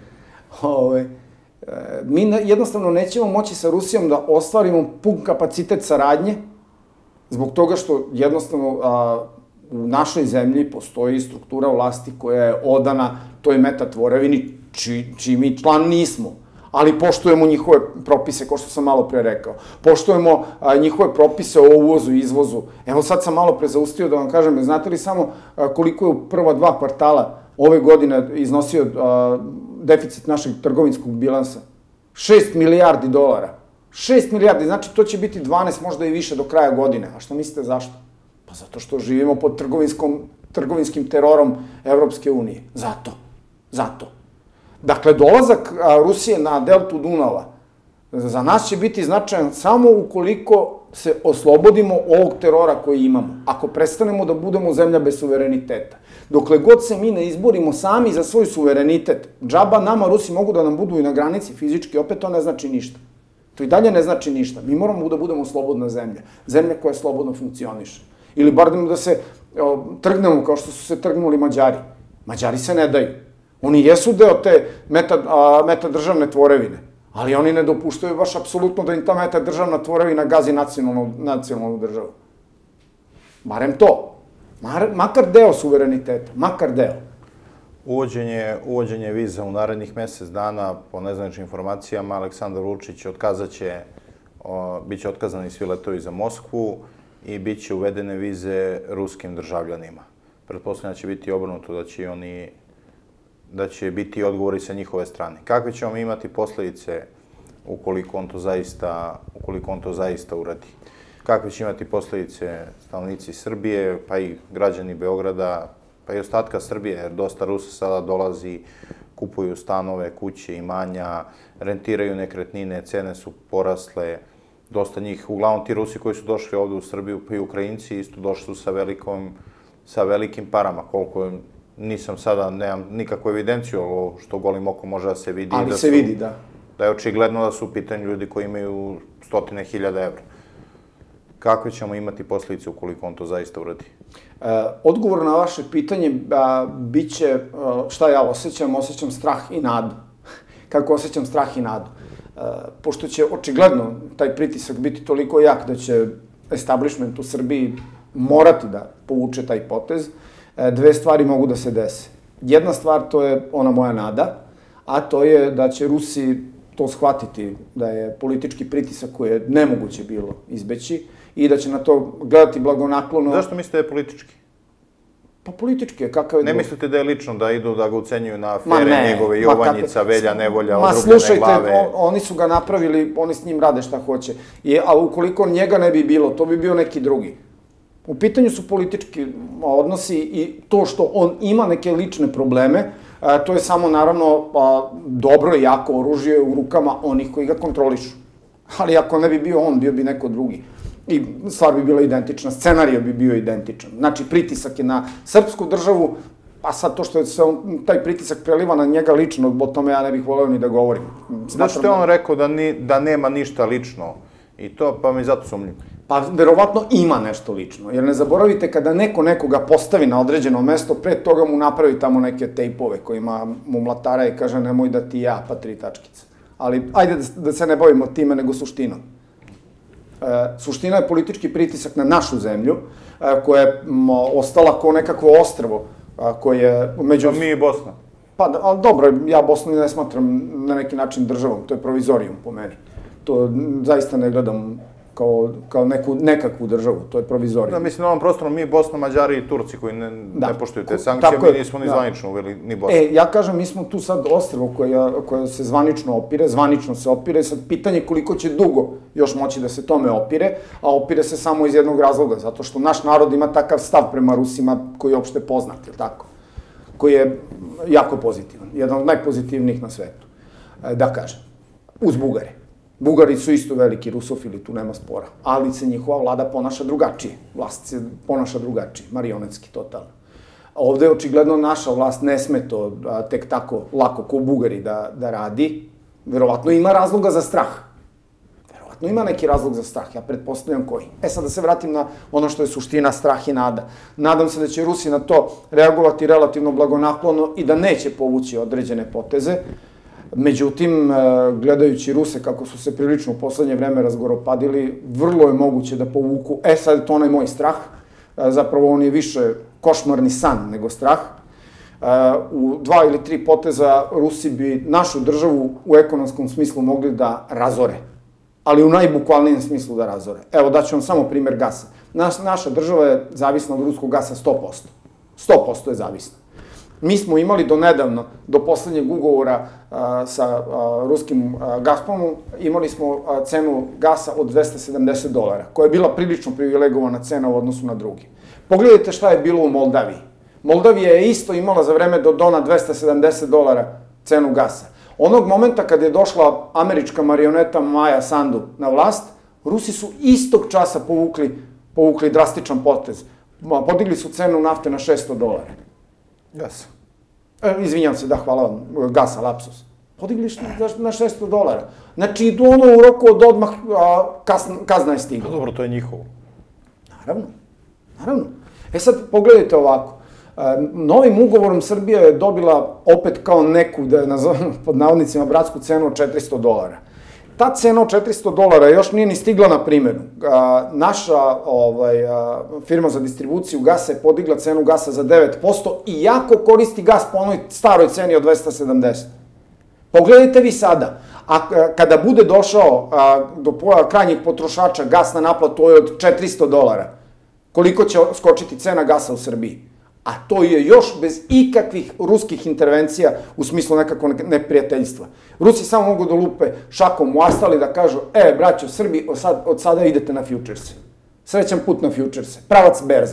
Mi jednostavno nećemo moći sa Rusijom da ostvarimo pun kapacitet saradnje, zbog toga što jednostavno u našoj zemlji postoji struktura vlasti koja je odana toj metatvorevini, čiji mi član nismo. ali poštujemo njihove propise, kao što sam malo pre rekao. Poštujemo njihove propise o uvozu i izvozu. Evo sad sam malo pre zaustio da vam kažem, znate li samo koliko je u prva dva kvartala ove godine iznosio deficit našeg trgovinskog bilansa? Šest milijardi dolara. Šest milijardi, znači to će biti dvanaest, možda i više do kraja godine. A što mislite zašto? Pa zato što živimo pod trgovinskim terorom Evropske unije. Zato. Zato. Dakle, dolazak Rusije na deltu Dunava za nas će biti značajan samo ukoliko se oslobodimo ovog terora koji imamo. Ako prestanemo da budemo zemlja bez suvereniteta. Dokle god se mi ne izborimo sami za svoj suverenitet, džaba nama Rusi mogu da nam budu i na granici fizički, opet to ne znači ništa. To i dalje ne znači ništa. Mi moramo da budemo slobodna zemlja. Zemlja koja slobodno funkcioniše. Ili bar da se trgnemo kao što su se trgnuli Mađari. Mađari se ne daju. Oni jesu deo te metadržavne tvorevine, ali oni ne dopuštaju baš apsolutno da im ta metadržavna tvorevina gazi nacionalnu državu. Barem to. Makar deo suvereniteta. Makar deo. Uvođenje viza u narednih mesec dana, po nezvaničnim informacijama, Aleksandar Vučić otkazaće, bit će otkazani svi letovi za Moskvu i bit će uvedene vize ruskim državljanima. Pretpostavljam da će biti obrnuto, da će oni da će biti odgovori sa njihove strane. Kakve ćemo imati posledice ukoliko on to zaista, ukoliko on to zaista uradi? Kakve će imati posledice stanovnici Srbije, pa i građani Beograda, pa i ostatka Srbije, jer dosta Rusa sada dolazi, kupuju stanove, kuće, imanja, rentiraju nekretnine, cene su porasle, dosta njih, uglavnom ti Rusi koji su došli ovde u Srbiju, pa i Ukrajinci isto došli su sa velikom, sa velikim parama, koliko nisam sada, nemam nikakvu evidenciju, ovo što golim okom može da se vidi. Ali se vidi, da. Da je očigledno da su u pitanju ljudi koji imaju stotine hiljada evra. Kakve ćemo imati posljedice ukoliko on to zaista uradi? Odgovor na vaše pitanje bit će šta ja osjećam, osjećam strah i nadu. Kako osjećam strah i nadu? Pošto će očigledno taj pritisak biti toliko jak da će establishment u Srbiji morati da povuče taj potez, dve stvari mogu da se dese. Jedna stvar, to je ona moja nada, a to je da će Rusi to shvatiti, da je politički pritisak koji je nemoguće bilo izbeći i da će na to gledati blagonaklono. Zašto mislite da je politički? Pa politički je, kakav je... Ne mislite da je lično, da idu da ga ucenjuju na afere njegove, Jovanjica, Velja, Nevolja, odrubljene glave? Ma slušajte, oni su ga napravili, oni s njim rade šta hoće. A ukoliko njega ne bi bilo, to bi bio neki drugi. U pitanju su politički odnosi i to što on ima neke lične probleme, to je samo naravno dobro i jako oružje u rukama onih koji ga kontrolišu. Ali ako ne bi bio on, bio bi neko drugi. I stvar bi bila identična, scenarij bi bio identičan. Znači, pritisak je na srpsku državu, a sad to što se taj pritisak preliva na njega lično, o tome ja ne bih voleo ni da govorim. Zašto je on rekao da nema ništa lično? I to, pa mi zato sumnjim. Pa, verovatno ima nešto lično. Jer ne zaboravite, kada neko nekoga postavi na određeno mesto, pre toga mu napravi tamo neke tejpove kojima mu mlatara i kaže nemoj da ti ja, pa tri tačkice. Ali, ajde da se ne bavimo time, nego suštinom. Suština je politički pritisak na našu zemlju, koja je ostala kao nekakvo ostrvo, koje je među... Mi i Bosna. Pa, ali dobro, ja Bosnu ne smatram na neki način državom, to je provizorijum po meni. To zaista ne gledam kao nekakvu državu, to je provizorijum. Da, mislim, na ovom prostoru mi, Bosna, Mađari i Turci koji ne poštuju te sankcije, mi nismo ni zvanično uveli, ni Bosna. E, ja kažem, mi smo tu sad ostrvo koje se zvanično opire, zvanično se opire, sad pitanje koliko će dugo još moći da se tome opire, a opire se samo iz jednog razloga, zato što naš narod ima takav stav prema Rusima koji je opšte poznat, je li tako? Koji je jako pozitivan, jedan od najpozitivnijih na svetu, da kažem, uz Bugare. Bugari su isto veliki rusofili, tu nema spora, ali se njihova vlada ponaša drugačije. Vlast se ponaša drugačije, marionetski, totalno. Ovde je očigledno naša vlast ne sme to tek tako lako ko Bugari da radi. Verovatno ima razloga za strah. Verovatno ima neki razlog za strah, ja pretpostavljam koji. E sad da se vratim na ono što je suština, strah i nada. Nadam se da će Rusi na to reagovati relativno blagonaklono i da neće povući određene poteze. Međutim, gledajući Ruse kako su se prilično u poslednje vreme razgoropadili, vrlo je moguće da povuku, e sad je to onaj moj strah, zapravo on je više košmarni san nego strah, u dva ili tri poteza Rusi bi našu državu u ekonomskom smislu mogli da razore. Ali u najbukvalnijem smislu da razore. Evo, daću vam samo primer gasa. Naša država je zavisna od ruskog gasa sto posto. sto posto je zavisna. Mi smo imali do nedavno, do poslednjeg ugovora sa ruskim Gazpromom, imali smo cenu gasa od dvesta sedamdeset dolara, koja je bila prilično privilegovana cena u odnosu na drugi. Pogledajte šta je bilo u Moldaviji. Moldavija je isto imala za vreme do Dona dvesta sedamdeset dolara cenu gasa. Onog momenta kad je došla američka marioneta Maja Sandu na vlast, Rusi su istog časa povukli, povukli drastičan potez. Podigli su cenu nafte na šesto dolara. Gasa. E, izvinjam se, da, hvala vam, gasa, lapsus. Podigli na šesto dolara. Znači, idu ono u roku od odmah, a, kasna, kazna je stigla. Dobro, to je njihovo. Naravno, naravno. E sad, pogledajte ovako. Novim ugovorom Srbija je dobila opet kao neku, da nazovem pod navodnicima, bratsku cenu od četiristo dolara. Ta cena od četiristo dolara još nije ni stigla na primjenu. Naša ovaj, firma za distribuciju gasa je podigla cenu gasa za devet posto i jako koristi gas po onoj staroj ceni od dvesta sedamdeset. Pogledajte vi sada, a kada bude došao a, do krajnjeg potrošača gas na naplatu od četiristo dolara, koliko će skočiti cena gasa u Srbiji? A to je još bez ikakvih ruskih intervencija u smislu nekakvog neprijateljstva. Rusi samo mogu da lupe šakom u astal i da kažu, e, braćo, Srbi, od, sad, od sada idete na futurese. Srećan put na futurese. Pravac berza.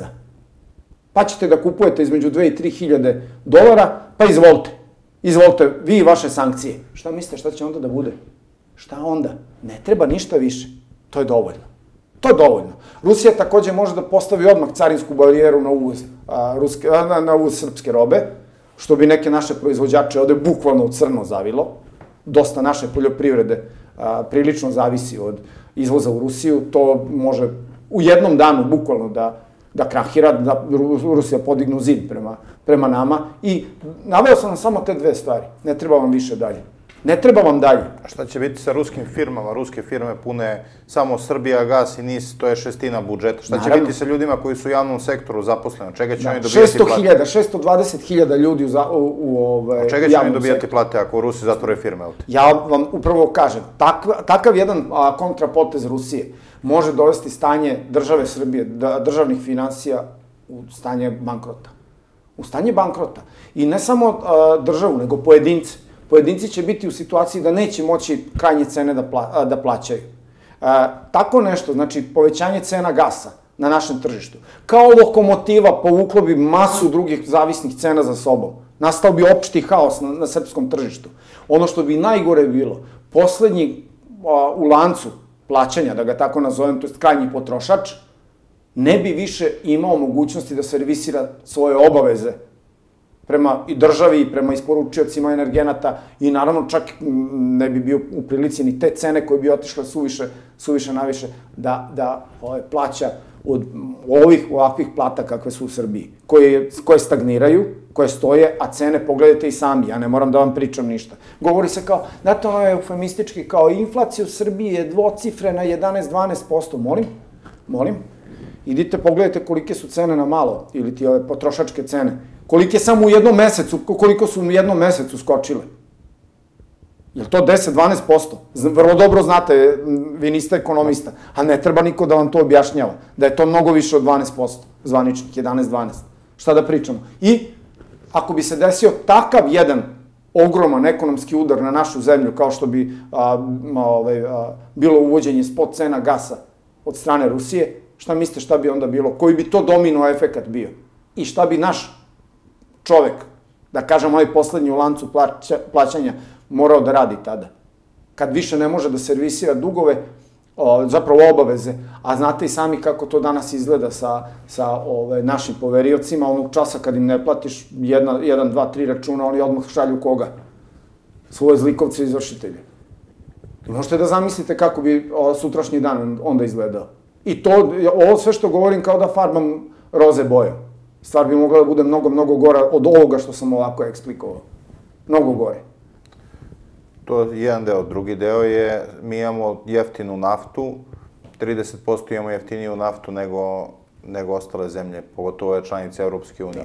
Pa ćete da kupujete između dve i tri hiljade dolara, pa izvolite. Izvolite, vi i vaše sankcije. Šta mislite, šta će onda da bude? Šta onda? Ne treba ništa više. To je dovoljno. To je dovoljno. Rusija takođe može da postavi odmah carinsku barijeru na uvoz, a, ruske, a, na uvoz srpske robe, što bi neke naše proizvođače ovde bukvalno u crno zavilo. Dosta naše poljoprivrede a, prilično zavisi od izvoza u Rusiju. To može u jednom danu bukvalno da, da krahira, da Rusija podigne zid prema, prema nama. I naveo sam vam samo te dve stvari. Ne treba vam više dalje. Ne treba vam dalje. A šta će biti sa ruskim firmama? Ruske firme pune samo Srbija, gas i N I S, to je šestina budžeta. Šta će biti sa ljudima koji su u javnom sektoru zaposleni? Čega će oni dobijati plate? šesto dvadeset hiljada ljudi u javnom sektoru. A čega će oni dobijati plate ako Rusi zatvore firme ovde? Ja vam upravo kažem, takav jedan kontrapotez Rusije može dovesti stanje države Srbije, državnih finansija u stanje bankrota. U stanje bankrota. I ne samo državu, nego pojedince. Pojedinci će biti u situaciji da neće moći krajnje cene da, pla, da plaćaju. E, tako nešto, znači povećanje cena gasa na našem tržištu, kao lokomotiva povuklo bi masu drugih zavisnih cena za sobom. Nastao bi opšti haos na, na srpskom tržištu. Ono što bi najgore bilo, poslednji a, u lancu plaćanja, da ga tako nazovem, to je krajnji potrošač, ne bi više imao mogućnosti da servisira svoje obaveze prema i državi i prema isporučiocima energenata i naravno čak ne bi bio u prilici ni te cene koje bi otišle suviše, suviše naviše da, da ove, plaća od ovih ovakvih plata kakve su u Srbiji, koje, koje stagniraju, koje stoje, a cene pogledajte i sami, ja ne moram da vam pričam ništa. Govori se kao, znate, ono je eufemistički, kao inflacija u Srbiji je dvocifrena jedanaest do dvanaest posto, molim, molim, idite pogledajte kolike su cene na malo, ili ti ove potrošačke cene, kolike samo u jednom mesecu, koliko su u jednom mesecu skočile. Je li to deset do dvanaest posto? Vrlo dobro znate, vi niste ekonomista, a ne treba niko da vam to objašnjava, da je to mnogo više od dvanaest posto, zvaničnih, jedanaest do dvanaest. Šta da pričamo? I ako bi se desio takav jedan ogroman ekonomski udar na našu zemlju, kao što bi a, ovaj, a, bilo uvođenje spot cena gasa od strane Rusije, šta mislite šta bi onda bilo? Koji bi to domino efekat bio? I šta bi naš čovek, da kažem ovaj poslednji u lancu plaća, plaćanja, morao da radi tada? Kad više ne može da servisira dugove, o, zapravo obaveze, a znate i sami kako to danas izgleda sa, sa ove, našim poveriocima, onog časa kad im ne platiš jedna, jedan, dva, tri računa, oni odmah šalju koga? Svoje zlikovce izvršitelje. I možete da zamislite kako bi o, sutrašnji dan onda izgledao. I to, ovo sve što govorim kao da farbam roze boje. Stvar bi mogla da bude mnogo, mnogo gora od ovoga što sam ovako eksplikovao. Mnogo gore. To je jedan deo. Drugi deo je, mi imamo jeftinu naftu, trideset posto imamo jeftiniju naftu nego, nego ostale zemlje, pogotovo je članice Evropske unije.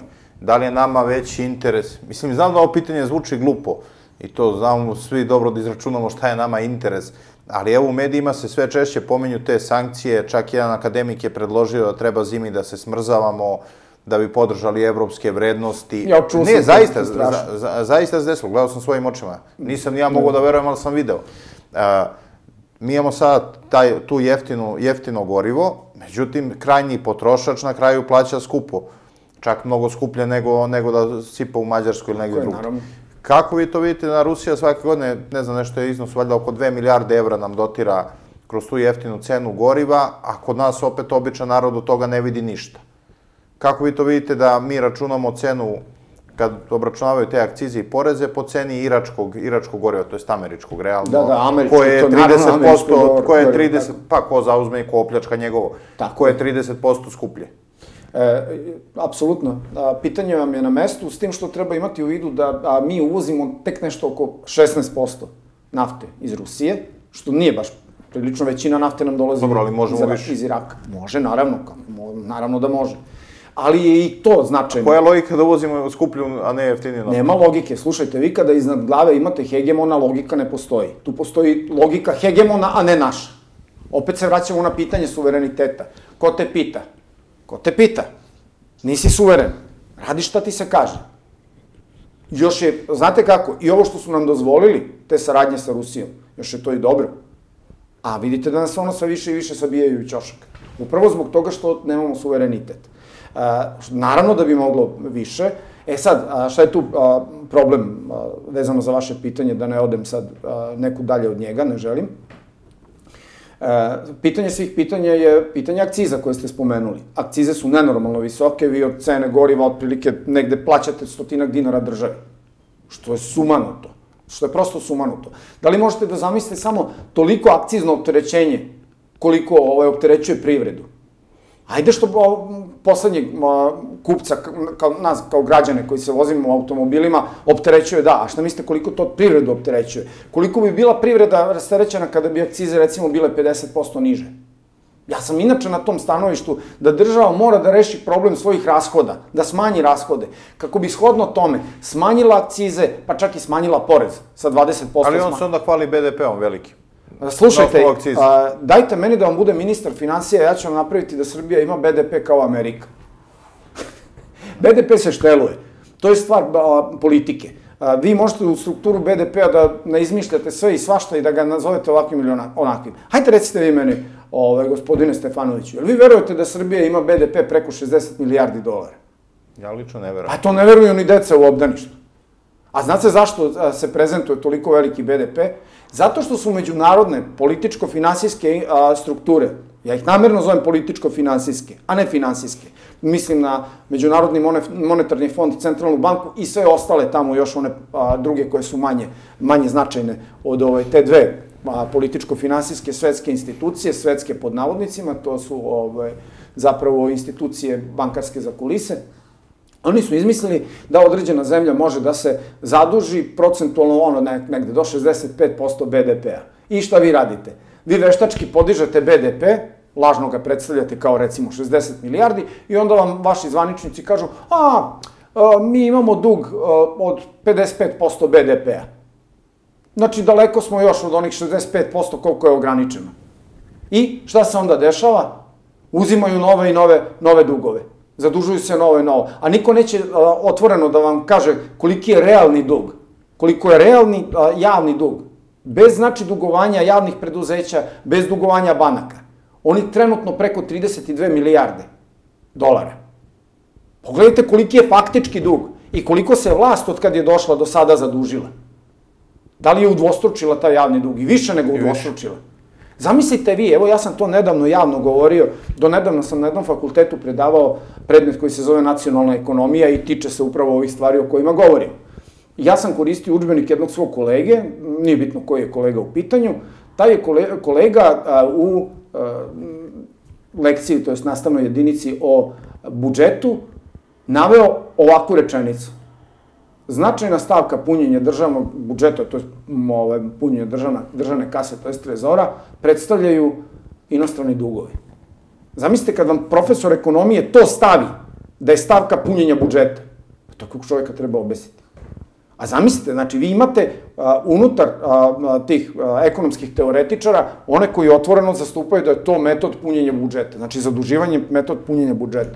Da li je nama veći interes? Mislim, znam da ovo pitanje zvuči glupo i to znamo svi dobro da izračunamo šta je nama interes, ali evo u medijima se sve češće pominju te sankcije, čak jedan akademik je predložio da treba zimi da se smrzavamo, da bi podržali evropske vrednosti. Ja čuo sam. Ne, zaista, zaista se desilo, gledao sam svojim očima. Nisam ni ja mogao da verujem, ali sam video. Mi imamo sad tu jeftino gorivo, međutim, krajnji potrošač na kraju plaća skupo. Čak mnogo skuplje nego da sipa u Mađarsku ili negdje drugdje. Kako vi to vidite da Rusija svake godine, ne znam, nešto je iznos, valjda oko dve milijarde evra nam dotira kroz tu jeftinu cenu goriva, a kod nas opet običan narod od toga ne vidi ništa. Kako vi to vidite da mi računamo cenu, kad obračunavaju te akcize i poreze, po ceni iračkog, iračkog goriva, to jest američkog, realno, da, da, američkog, koje je trideset posto, koje je trideset, pa ko zauzme i ko opljačka njegovo, koje je trideset posto skuplje? E, apsolutno. Pitanje vam je na mestu, s tim što treba imati u vidu da mi uvozimo tek nešto oko šesnaest posto nafte iz Rusije, što nije baš prilično, većina nafte nam dolazi iz Iraka. Može, naravno, naravno da može. Ali je i to značajno. Koja je logika da uvozimo skuplju, a ne jeftiniju naftu? Nema logike. Slušajte, vi kada iznad glave imate hegemona, logika ne postoji. Tu postoji logika hegemona, a ne naša. Opet se vraćamo na pitanje suvereniteta. Ko te pita? Ko te pita? Nisi suveren. Radi šta ti se kaže. Još je, znate kako, i ovo što su nam dozvolili, te saradnje sa Rusijom, još je to i dobro. A vidite da nas ono sve više i više sabijaju u ćošak. Upravo zbog toga što nemamo suverenitet. Naravno da bi moglo više. E sad, šta je tu problem vezano za vaše pitanje, da ne odem sad neku dalje od njega, ne želim. Pitanje svih pitanja je pitanje akciza koje ste spomenuli. Akcize su nenormalno visoke, vi od cene goriva otprilike negde plaćate stotinak dinara državi. Što je sumanuto. Što je prosto sumanuto. Da li možete da zamislite samo toliko akcizno opterećenje koliko opterećuje privredu? Ajde što poslednjeg kupca, nas kao građane koji se vozimo u automobilima, opterećuje, da, a šta mislite koliko to privredu opterećuje? Koliko bi bila privreda rasterećena kada bi akcize recimo bile pedeset posto niže? Ja sam inače na tom stanovištu da država mora da reši problem svojih rashoda, da smanji rashode, kako bi shodno tome smanjila akcize, pa čak i smanjila porez sa dvadeset posto. Ali on se onda hvali be de peom velikim. Slušajte, dajte meni da vam bude ministar financija, ja ću vam napraviti da Srbija ima be de pe kao Amerika. be de pe se šteluje. To je stvar politike. Vi možete u strukturu be de pea da ne izmišljate sve i svašta i da ga nazovete ovakvim ili onakvim. Hajde recite vi meni, gospodine Stefanoviću, jel vi verujete da Srbija ima be de pe preko šezdeset milijardi dolara? Ja lično ne verujem. A to ne veruju ni deca u obdaništu. A znate zašto se prezentuje toliko veliki be de pe? Zato što su međunarodne političko-finansijske strukture, ja ih namerno zovem političko-finansijske, a ne finansijske. Mislim na Međunarodni monetarni fond, Centralnu banku i sve ostale tamo još one druge koje su manje značajne od te dve političko-finansijske svetske institucije, svetske pod navodnicima, to su zapravo institucije bankarske za kulise. Oni su izmislili da određena zemlja može da se zaduži procentualno ono negde do šezdeset pet posto be de pea. I šta vi radite? Vi veštački podižete be de pe, lažno ga predstavljate kao recimo šezdeset milijardi i onda vam vaši zvaničnici kažu a, mi imamo dug od pedeset pet posto be de pea. Znači daleko smo još od onih šezdeset pet posto koliko je ograničeno. I šta se onda dešava? Uzimaju nove i nove dugove. Zadužuju se novo i novo. A niko neće otvoreno da vam kaže koliki je realni dug. Koliko je realni javni dug. Bez znači dugovanja javnih preduzeća, bez dugovanja banaka. Oni trenutno preko trideset dve milijarde dolara. Pogledajte koliki je faktički dug i koliko se vlast od kad je došla do sada zadužila. Da li je udvostručila taj javni dug? I više nego udvostručila. Zamislite vi, evo ja sam to nedavno javno govorio, do nedavno sam na jednom fakultetu predavao predmet koji se zove nacionalna ekonomija i tiče se upravo ovih stvari o kojima govorim. Ja sam koristio udžbenik jednog svog kolege, nije bitno koji je kolega u pitanju, taj je kolega u lekciji, to je nastavnoj jedinici o budžetu, naveo ovakvu rečenicu. Značajna stavka punjenja državnog budžeta, to je punjenje državne kase, to je trezora, predstavljaju inostrani dugovi. Zamislite kad vam profesor ekonomije to stavi, da je stavka punjenja budžeta. takvog čovjeka treba obesiti. A zamislite, znači vi imate unutar tih ekonomskih teoretičara one koji otvoreno zastupaju da je to metod punjenja budžeta. Znači zaduživanje je metod punjenja budžeta.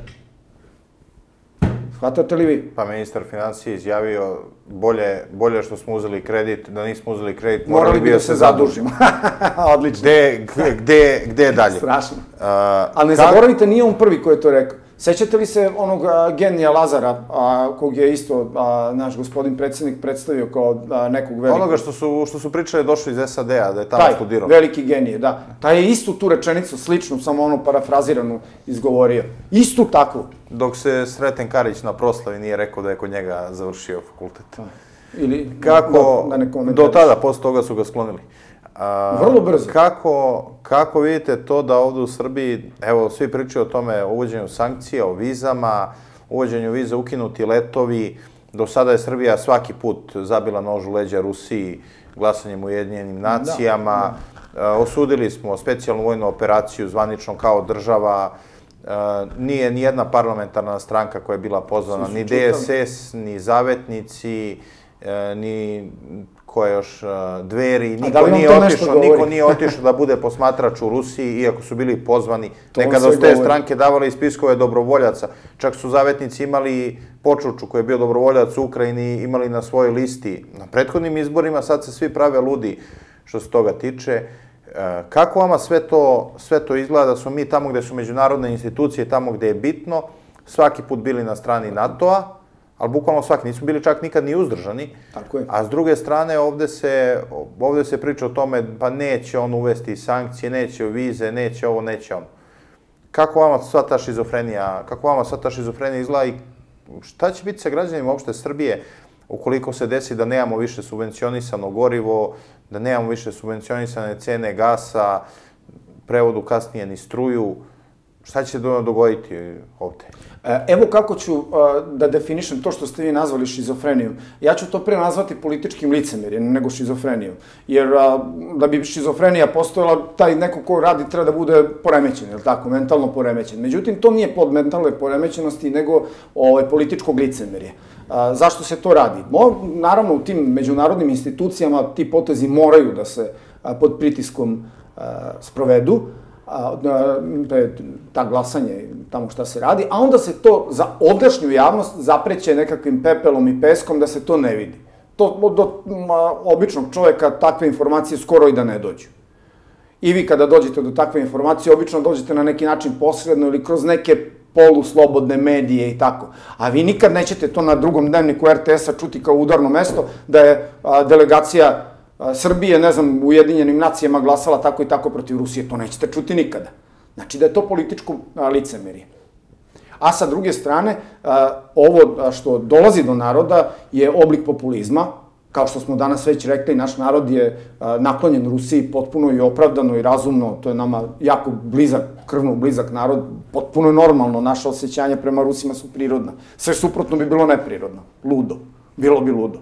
Shvatate li vi? Pa ministar financije izjavio bolje što smo uzeli kredit, da nismo uzeli kredit, morali bi da se zadužimo. Odlično. Gde je dalje? Strašno. Ali ne zaboravite, nije on prvi koji je to rekao. Sećate li se onog genija Lazara, kog je isto naš gospodin predsjednik predstavio kao nekog velikog... Onoga što su pričali došli iz S A D-a, da je tamo studirao. Taj, veliki genije, da. Taj je istu tu rečenicu, sličnu, samo ono parafraziranu, izgovorio. Istu takvu. Dok se Sreten Karić na proslavi nije rekao da je kod njega završio fakultet. Ili, da ne komentariš. Do tada, posle toga su ga sklonili. Vrlo brzo. Kako vidite to da ovde u Srbiji, evo, svi pričaju o tome, o uvođenju sankcija, o vizama, uvođenju viza, ukinuti letovi. Do sada je Srbija svaki put zabila nož u leđa Rusiji glasanjem u Ujedinjenim nacijama. Osudili smo specijalnu vojnu operaciju zvanično kao država. Nije ni jedna parlamentarna stranka koja je bila pozvana, ni D S S, ni Zavetnici, ni koje još Dveri, niko nije otišao da bude posmatrač u Rusiji, iako su bili pozvani. Nekada su te stranke davali spiskove dobrovoljaca. Čak su Zavetnici imali Počuču, koji je bio dobrovoljac u Ukrajini, imali na svojoj listi. Na prethodnim izborima sad se svi prave ludi što se toga tiče. Kako vama sve to izgleda da smo mi tamo gde su međunarodne institucije, tamo gde je bitno, svaki put bili na strani NATO-a, ali bukvalno svaki, nismo bili čak nikad ni uzdržani. A s druge strane, ovde se priča o tome, pa neće on uvesti sankcije, neće vize, neće ovo, neće ono. Kako vama sva ta šizofrenija, kako vama sva ta šizofrenija izgleda i šta će biti sa građanima uopšte Srbije ukoliko se desi da nemamo više subvencionisano gorivo, da nemamo više subvencionisane cene gasa, prevodu kasnije ni struju, šta će se dogoditi ovde? Evo kako ću da definišem to što ste vi nazvali šizofrenijom. Ja ću to pre nazvati političkim licemerjem nego šizofrenijom. Jer da bi šizofrenija postojala, taj neko ko radi treba da bude poremećen, je li tako, mentalno poremećen. Međutim, to nije pod mentalne poremećenosti, nego političkog licemerja. Zašto se to radi? Naravno, u tim međunarodnim institucijama ti potezi moraju da se pod pritiskom sprovedu, ta glasanje, tamo šta se radi, a onda se to za ovdašnju javnost zapreće nekakvim pepelom i peskom da se to ne vidi. Do običnog čoveka takve informacije skoro i da ne dođu. I vi kada dođete do takve informacije, obično dođete na neki način posredno ili kroz neke poluslobodne medije i tako. A vi nikad nećete to na drugom dnevniku R T S-a čuti kao udarno mesto da je delegacija Srbije, ne znam, u Ujedinjenim nacijama glasala tako i tako protiv Rusije. To nećete čuti nikada. Znači da je to političko licemerje. A sa druge strane, ovo što dolazi do naroda je oblik populizma. Kao što smo danas već rekli, naš narod je naklonjen Rusiji potpuno i opravdano i razumno. To je nama jako blizak, krvno blizak narod. Potpuno je normalno. Naša osjećanja prema Rusima su prirodna. Sve suprotno bi bilo neprirodno. Ludo. Bilo bi ludo.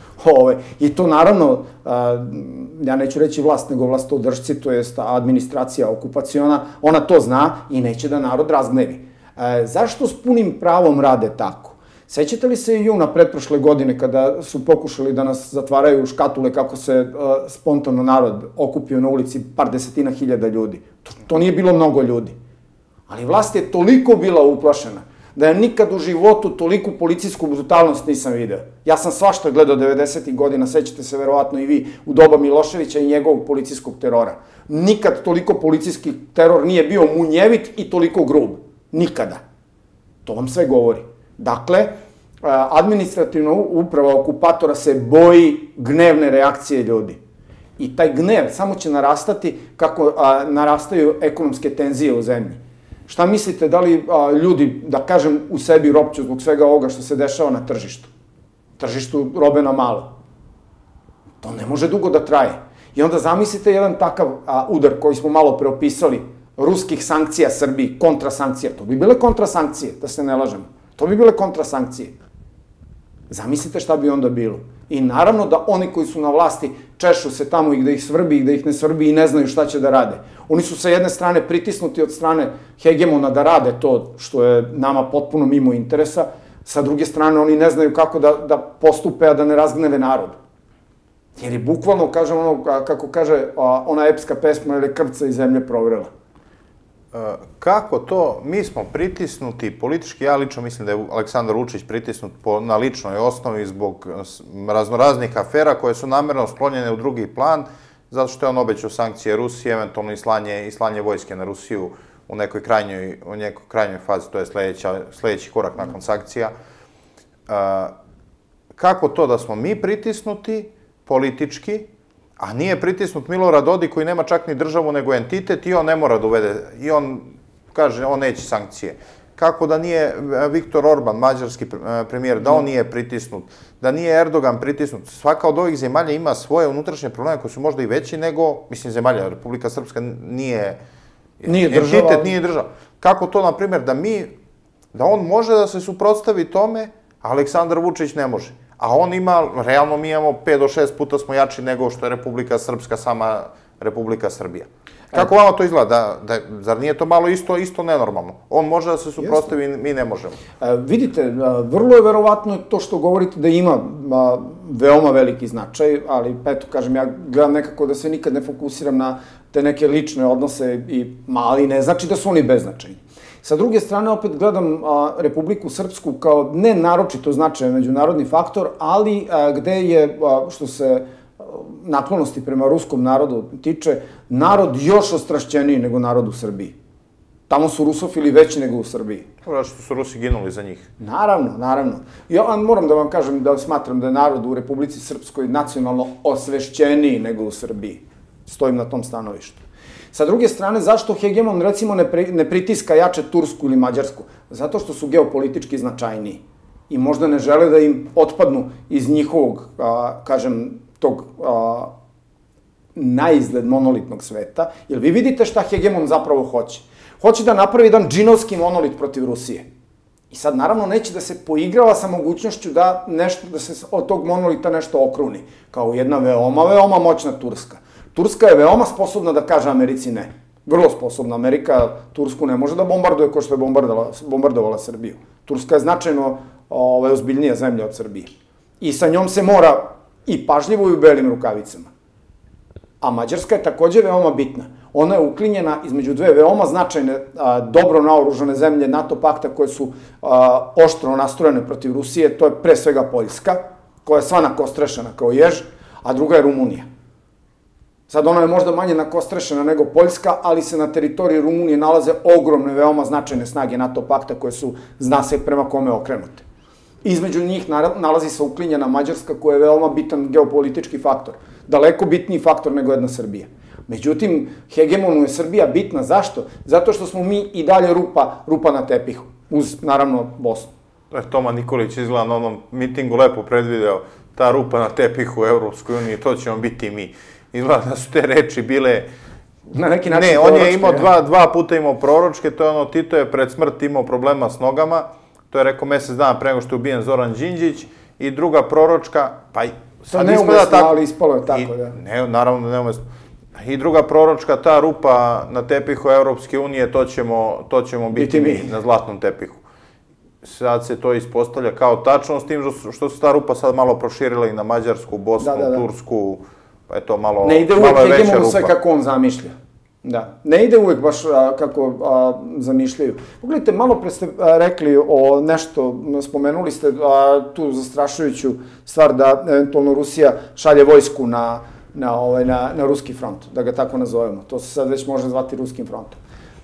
I to naravno, ja neću reći vlast, nego vlastodržci, to je administracija okupaciona, ona to zna i neće da narod razgnevi. Zašto s punim pravom rade tako? Sećate li se i juna pretprošle godine kada su pokušali da nas zatvaraju u škatule kako se spontano narod okupio na ulici par desetina hiljada ljudi? To nije bilo mnogo ljudi. Ali vlast je toliko bila uplašena da ja nikad u životu toliku policijsku brutalnost nisam video. Ja sam svašta gledao devedesetih godina, sećate se verovatno i vi, u doba Miloševića i njegovog policijskog terora. Nikad toliko policijski teror nije bio munjevit i toliko grub. Nikada. To vam sve govori. Dakle, administrativna uprava okupatora se boji gnevne reakcije ljudi. I taj gnev samo će narastati kako narastaju ekonomske tenzije u zemlji. Šta mislite, da li ljudi, da kažem, u sebi ropću zbog svega ovoga što se dešava na tržištu? Tržištu robe na malo. To ne može dugo da traje. I onda zamislite jedan takav udar koji smo malo preopisali, ruskih sankcija Srbiji, kontrasankcija. To bi bile kontrasankcije, da se ne lažemo. To bi bile kontrasankcije. Zamislite šta bi onda bilo. I naravno da oni koji su na vlasti češu se tamo i gde ih svrbi i gde ih ne svrbi i ne znaju šta će da rade. Oni su sa jedne strane pritisnuti od strane hegemona da rade to što je nama potpuno mimo interesa. Sa druge strane, oni ne znaju kako da, da postupe, a da ne razgneve narod. Jer je bukvalno, kažem ono, kako kaže ona epska pesma, jer je krvca i zemlje provrela. Kako to, mi smo pritisnuti politički, ja lično mislim da je Aleksandar Vučić pritisnut na ličnoj osnovi zbog raznoraznih afera koje su namerno sklonjene u drugi plan, zato što je on obećao sankcije Rusije, eventualno i slanje vojske na Rusiju u nekoj krajnjoj, u nekoj krajnjoj fazi, to je sljedeći korak nakon sankcija. Kako to da smo mi pritisnuti politički, a nije pritisnut Milorad Dodik koji nema čak ni državu nego entitet i on ne mora da uvede, i on kaže, on neće sankcije. Kako da nije Viktor Orban, mađarski premijer, da on nije pritisnut, da nije Erdogan pritisnut. Svaka od ovih zemalja ima svoje unutrašnje probleme koji su možda i veći nego, mislim, zemalja, Republika Srpska nije entitet, nije država. Kako to, na primjer, da mi, da on može da se suprotstavi tome, a Aleksandar Vučić ne može. A on ima, realno mi imamo pet do šest puta smo jači nego što je Republika Srpska, sama Republika Srbija. Kako vama to izgleda? Zar nije to malo isto nenormalno? On može da se suprotstavi, mi ne možemo. Vidite, vrlo je verovatno to što govorite da ima veoma veliki značaj, ali eto, kažem, ja gledam nekako da se nikad ne fokusiram na te neke lične odnose, ali ne znači da su oni beznačajni. Sa druge strane, opet gledam Republiku Srpsku kao ne naročito značajan međunarodni faktor, ali gde je, što se naklonosti prema ruskom narodu tiče, narod još ostrašćeniji nego narod u Srbiji. Tamo su rusofili veći nego u Srbiji. Zato što su Rusi ginuli za njih. Naravno, naravno. Ja moram da vam kažem da smatram da je narod u Republici Srpskoj nacionalno osvešćeniji nego u Srbiji. Stojim na tom stanovištu. Sa druge strane, zašto hegemon, recimo, ne pritiska jače Tursku ili Mađarsku? Zato što su geopolitički značajniji i možda ne žele da im otpadnu iz njihovog, kažem, tog naizgled monolitnog sveta. Jer vi vidite šta hegemon zapravo hoće. Hoće da napravi jedan džinovski monolit protiv Rusije. I sad, naravno, neće da se poigrava sa mogućnošću da se od tog monolita nešto okruni. Kao jedna veoma, veoma moćna Turska. Turska je veoma sposobna da kaže Americi ne. Vrlo sposobna. Amerika Tursku ne može da bombarduje kao što je bombardovala Srbiju. Turska je značajno ozbiljnija zemlja od Srbije. I sa njom se mora i pažljivo i u belim rukavicama. A Mađarska je takođe veoma bitna. Ona je uklinjena između dve veoma značajne, dobro naoružane zemlje NATO pakta koje su oštro nastrojene protiv Rusije. To je pre svega Poljska, koja je sva nakostrešena kao jež, a druga je Rumunija. Sad, ona je možda manje nakostrešena nego Poljska, ali se na teritoriji Rumunije nalaze ogromne, veoma značajne snage NATO pakta koje su, zna se prema kome, okrenute. Između njih nalazi se uklinjena Mađarska koja je veoma bitan geopolitički faktor. Daleko bitniji faktor nego jedna Srbija. Međutim, hegemonu je Srbija bitna. Zašto? Zato što smo mi i dalje rupa, rupa na tepihu. Uz, naravno, Bosnu. Toma Nikolić izgleda na onom mitingu lepo predvideo ta rupa na tepihu u Evropskoj uniji, to ćemo biti mi. Izgleda da su te reči bile... Na neki način proročke. Ne, on je imao dva, dva puta imao proročke, to je ono, Tito je pred smrt imao problema s nogama, to je rekao mesec dana pre nego što je ubijen Zoran Đinđić, i druga proročka, pa i... To je neumestno, ali ispalo je tako, da. Ne, naravno da neumestno. I druga proročka, ta rupa na tepihu Evropske unije, to ćemo, to ćemo biti mi na zlatnom tepihu. Sad se to ispostavlja kao tačno, s tim što se ta rupa sad malo proširila i na Mađarsku, Bosnu, Tursku, pa je to malo veća rupa. Ne ide uvek hegemonu sve kako on zamišlja. Da, ne ide uvek baš kako zamišljaju. Pogledajte, malo pre ste rekli o nešto, spomenuli ste tu zastrašujuću stvar da eventualno Rusija šalje vojsku na na ruski front, da ga tako nazovemo. To se sad već može zvati ruskim frontom.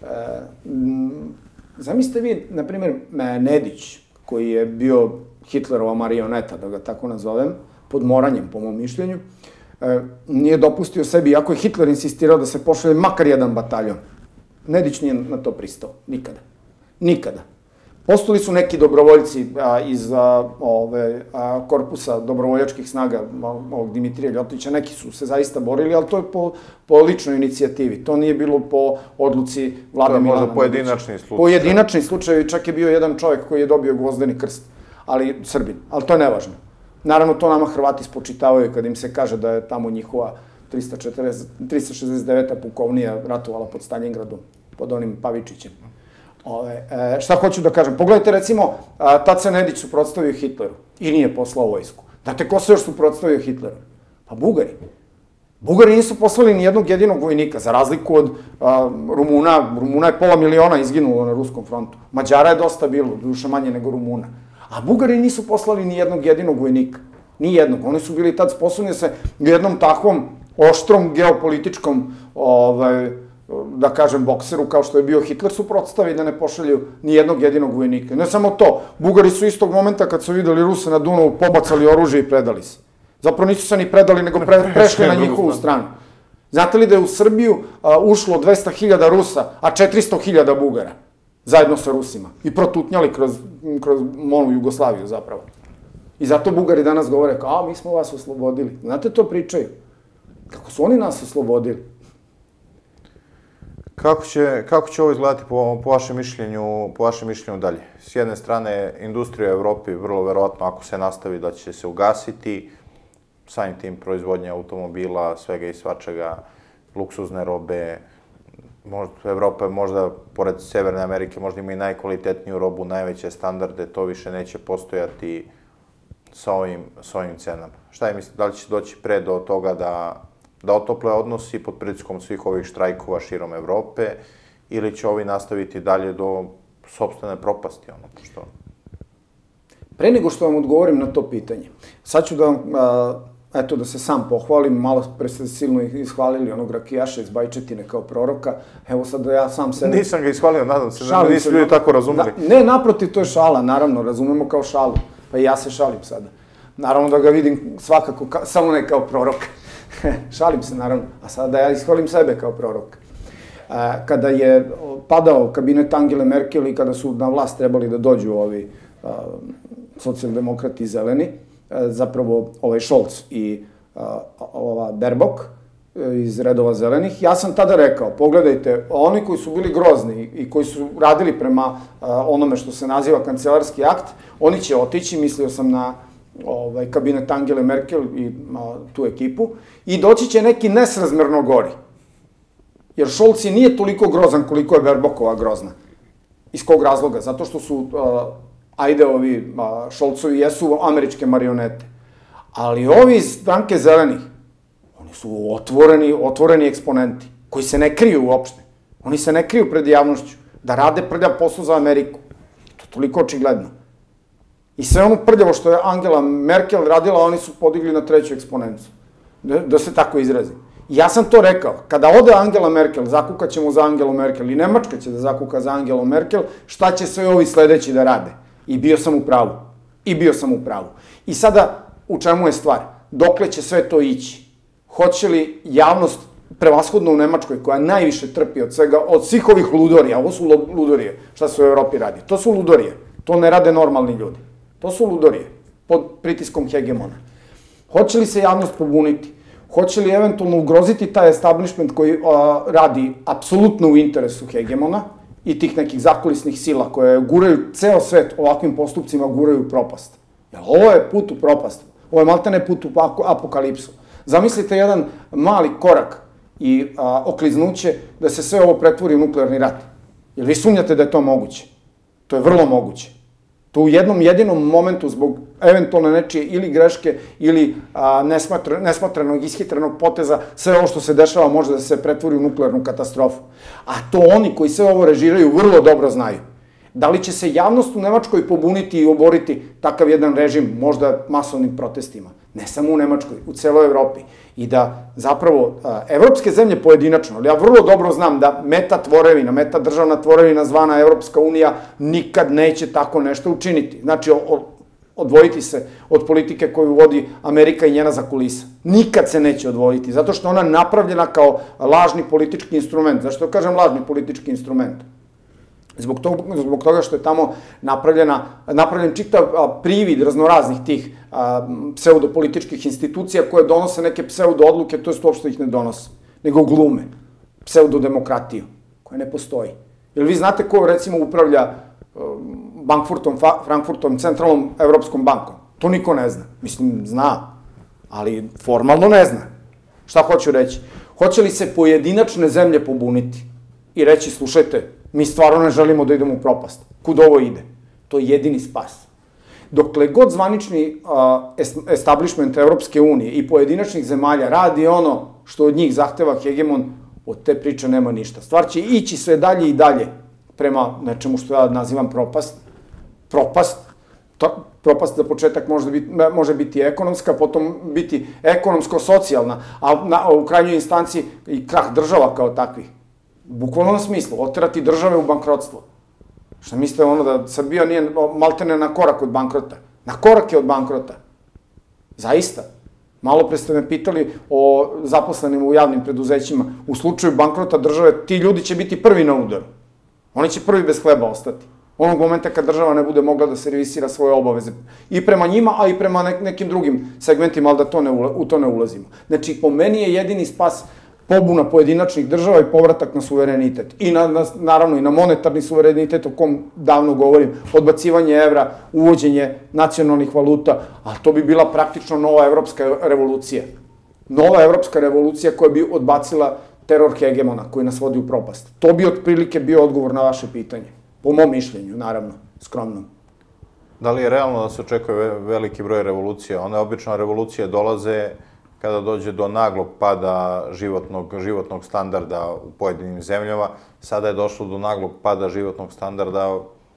Zamislite vi, na primjer, Nedić, koji je bio Hitlerova marioneta, da ga tako nazovem, pod moranjem, po mom mišljenju, nije dopustio sebi, iako je Hitler insistirao da se pošalje makar jedan bataljon. Nedić nije na to pristao. Nikada. Nikada. Postali su neki dobrovoljci iz korpusa dobrovoljačkih snaga ovog Dimitrija Ljotića, neki su se zaista borili, ali to je po ličnoj inicijativi. To nije bilo po odluci Vlada Milana. To je možda pojedinačni slučaj. Pojedinačni slučaj, čak je bio jedan čovjek koji je dobio gvozdeni krst, ali Srbin, ali to je nevažno. Naravno, to nama Hrvati spočitavaju kad im se kaže da je tamo njihova trista šezdeset deveta pukovnija ratovala pod Staljingradom, pod onim Pavičićem. Šta hoću da kažem? Pogledajte, recimo, tad se Nedić suprotstavio Hitleru i nije poslao vojsku. Znate ko se još suprotstavio Hitleru? Pa Bugari. Bugari nisu poslali ni jednog jedinog vojnika, za razliku od Rumuna. Rumuna je pola miliona izginulo na ruskom frontu. Mađara je dosta bilo, duše manje nego Rumuna. A Bugari nisu poslali ni jednog jedinog vojnika. Ni jednog. Oni su bili tad sposobni da se u jednom takvom oštrom geopolitičkom, da kažem, bokseru, kao što je bio Hitler, suprotstavi da ne pošalju ni jednog jedinog vojnika. Ne samo to, Bugari su istog momenta kad su videli Ruse na Dunavu pobacali oružje i predali se. Zapravo nisu se ni predali, nego prešli na njihovu stranu. Znate li da je u Srbiju ušlo dvesta hiljada Rusa, a četiristo hiljada Bugara, zajedno sa Rusima, i protutnjali kroz molu Jugoslaviju zapravo. I zato Bugari danas govore kao, a mi smo vas oslobodili. Znate, to pričaju. Kako su oni nas oslobodili? Kako će ovo izgledati po vašem mišljenju dalje? S jedne strane, industrija u Evropi vrlo verovatno, ako se nastavi, da će se ugasiti, samim tim proizvodnje automobila, svega i svačega, luksuzne robe. Evropa je možda, pored Severne Amerike, možda ima i najkvalitetniju robu, najveće standarde, to više neće postojati sa ovim cenama. Šta je mislite, da li će doći pre do toga da otople odnosi pod pritiskom svih ovih štrajkova širom Evrope, ili će ovi nastaviti dalje do sopstvene propasti, ono što... Pre nego što vam odgovorim na to pitanje, sad ću da vam, eto, da se sam pohvalim, malo pre ste silno ishvalili onog rakijaša iz Bajčetine kao proroka, evo sad da ja sam sebe... Nisam ga ishvalio, nadam se, da nisu ljudi tako razumeli. Ne, naprotiv, to je šala, naravno, razumemo kao šalu, pa i ja se šalim sada. Naravno da ga vidim svakako, samo ne kao proroka. Šalim se, naravno, a sada da ja ishvalim sebe kao prorok. Kada je padao kabinet Angele Merkel i kada su na vlast trebali da dođu ovi socijaldemokrati i zeleni, zapravo ovaj Scholz i ova Baerbock iz redova zelenih, ja sam tada rekao, pogledajte, oni koji su bili grozni i koji su radili prema onome što se naziva kancelarski akt, oni će otići, mislio sam na kabinet Angele Merkel i tu ekipu, i doći će neki nesrazmerno gori. Jer Scholz nije toliko grozan koliko je Baerbockova grozna. Iz kog razloga? Zato što su, ajde, ovi Scholzovi jesu američke marionete. Ali ovi iz stranke zelenih, oni su otvoreni eksponenti, koji se ne kriju uopšte. Oni se ne kriju pred javnošću, da rade prljav posao za Ameriku. To je toliko očigledno. I sve ono prljavo što je Angela Merkel radila, oni su podigli na treću eksponencu. Da se tako izrazim. Ja sam to rekao. Kada ode Angela Merkel, zakukat ćemo za Angelu Merkel, i Nemačka će da zakuka za Angelu Merkel, šta će sve ovi sledeći da rade? I bio sam u pravu. I bio sam u pravu. I sada, u čemu je stvar? Dokle će sve to ići? Hoće li javnost, prevashodno u Nemačkoj, koja najviše trpi od svega, od svih ovih ludorija, ovo su ludorije, šta se u Evropi radi? To su ludorije. To ne rade normalni ljudi. To su ludorije, pod pritiskom hegemona. Hoće li se javnost pobuniti? Hoće li eventualno ugroziti taj establishment koji radi apsolutno u interesu hegemona i tih nekih zakulisnih sila koje guraju ceo svet ovakvim postupcima, guraju u propast? Jer ovo je put u propast. Ovo je maltene put u apokalipsu. Zamislite jedan mali korak i okliznuće da se sve ovo pretvori u nuklearni rat. Jer vi sumnjate da je to moguće? To je vrlo moguće. To u jednom jedinom momentu zbog eventualno nečije ili greške ili nesmatranog, ishitrenog poteza, sve ovo što se dešava može da se pretvori u nuklearnu katastrofu. A to oni koji sve ovo režiraju vrlo dobro znaju. Da li će se javnost u Nemačkoj pobuniti i oboriti takav jedan režim, možda masovnim protestima? Ne samo u Nemačkoj, u celoj Evropi. I da zapravo evropske zemlje pojedinačno, ali ja vrlo dobro znam da meta tvorevina, meta državna tvorevina zvana Evropska unija nikad neće tako nešto učiniti. Znači, odvojiti se od politike koju vodi Amerika i njena zakulisa. Nikad se neće odvojiti, zato što ona napravljena kao lažni politički instrument. Zašto kažem lažni politički instrument? Zbog toga što je tamo napravljen čitav privid raznoraznih tih pseudopolitičkih institucija koje donose neke pseudo-odluke, to je uopšte ih ne donose, nego glume, pseudodemokratiju, koja ne postoji. Jer vi znate ko, recimo, upravlja Bankfurtom, Frankfurtom, Centralnom Evropskom bankom? To niko ne zna. Mislim, zna, ali formalno ne zna. Šta hoću reći? Hoće li se pojedinačne zemlje pobuniti i reći, slušajte, Mi stvarno ne želimo da idemo u propast. Kud ovo ide? To je jedini spas. Dokle god zvanični establishment Evropske unije i pojedinačnih zemalja radi ono što od njih zahteva hegemon, od te priče nema ništa. Stvar će ići sve dalje i dalje prema nečemu što ja nazivam propast. Propast. Propast za početak može biti ekonomska, potom biti ekonomsko-socijalna, a u krajnjoj instanci i krah država kao takvih. U bukvalnom smislu, oterati države u bankrotstvo. Šta mislite ono da Srbija nije maltene na korak od bankrota? Na korak je od bankrota. Zaista. Malo pre ste me pitali o zaposlenim u javnim preduzećima. U slučaju bankrota države, ti ljudi će biti prvi na udaru. Oni će prvi bez hleba ostati. Onog momenta kad država ne bude mogla da servisira svoje obaveze. I prema njima, a i prema nekim drugim segmentima, ali da u to ne ulazimo. Znači, po meni je jedini spas pobuna pojedinačnih država i povratak na suverenitet. I naravno i na monetarni suverenitet o kom davno govorim, odbacivanje evra, uvođenje nacionalnih valuta, a to bi bila praktično nova evropska revolucija. Nova evropska revolucija koja bi odbacila teror hegemona koji nas vodi u propast. To bi otprilike bio odgovor na vaše pitanje. Po mom mišljenju, naravno, skromnom. Da li je realno da se očekuje veliki broj revolucija? One obično revolucije dolaze kada dođe do naglog pada životnog standarda u pojedinim zemljama. Sada je došlo do naglog pada životnog standarda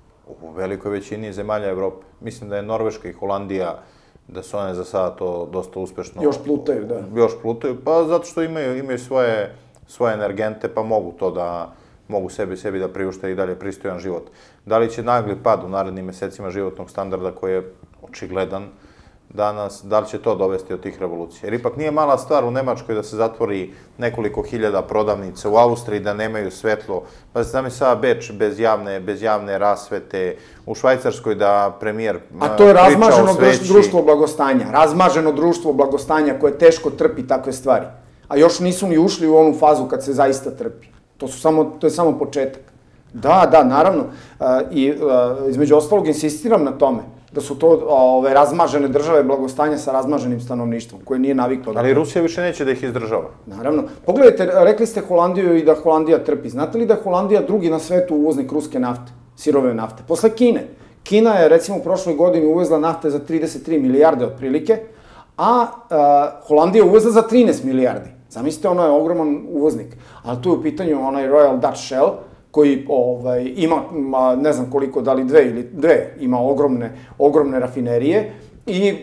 u velikoj većini zemalja Evrope. Mislim da je Norveška i Holandija, da su one za sada to dosta uspešno... Još plutaju, da. Još plutaju, pa zato što imaju svoje energente, pa mogu to da... mogu sebi da priušte i dalje pristojan život. Da li će nagli pad u narednim mesecima životnog standarda koji je očigledan danas, da li će to dovesti od tih revolucija? Jer ipak nije mala stvar u Nemačkoj da se zatvori nekoliko hiljada prodavnica, u Austriji da nemaju svetlo, pa se znam i sada Beč bez javne rasvete, u Švajcarskoj da premijer priča o sveći. A to je razmaženo društvo blagostanja, razmaženo društvo blagostanja koje teško trpi takve stvari. A još nisu ni ušli u onu fazu kad se zaista trpi. To je samo početak. Da, da, naravno. I između ostalog insistiram na tome da su to razmažene države blagostanja sa razmaženim stanovništvom, koje nije naviklo. Ali Rusija više neće da ih izdržava. Naravno. Pogledajte, rekli ste Holandiju i da Holandija trpi. Znate li da je Holandija drugi na svetu uvoznik ruske nafte, sirove nafte? Posle Kine. Kina je, recimo, u prošloj godini uvezla nafte za trideset tri milijarde otprilike, a Holandija uvezla za trinaest milijardi. Zamislite, ono je ogroman uvoznik. Ali tu je u pitanju onaj Royal Dutch Shell, koji ima, ne znam koliko, da li dve ili dve, ima ogromne rafinerije i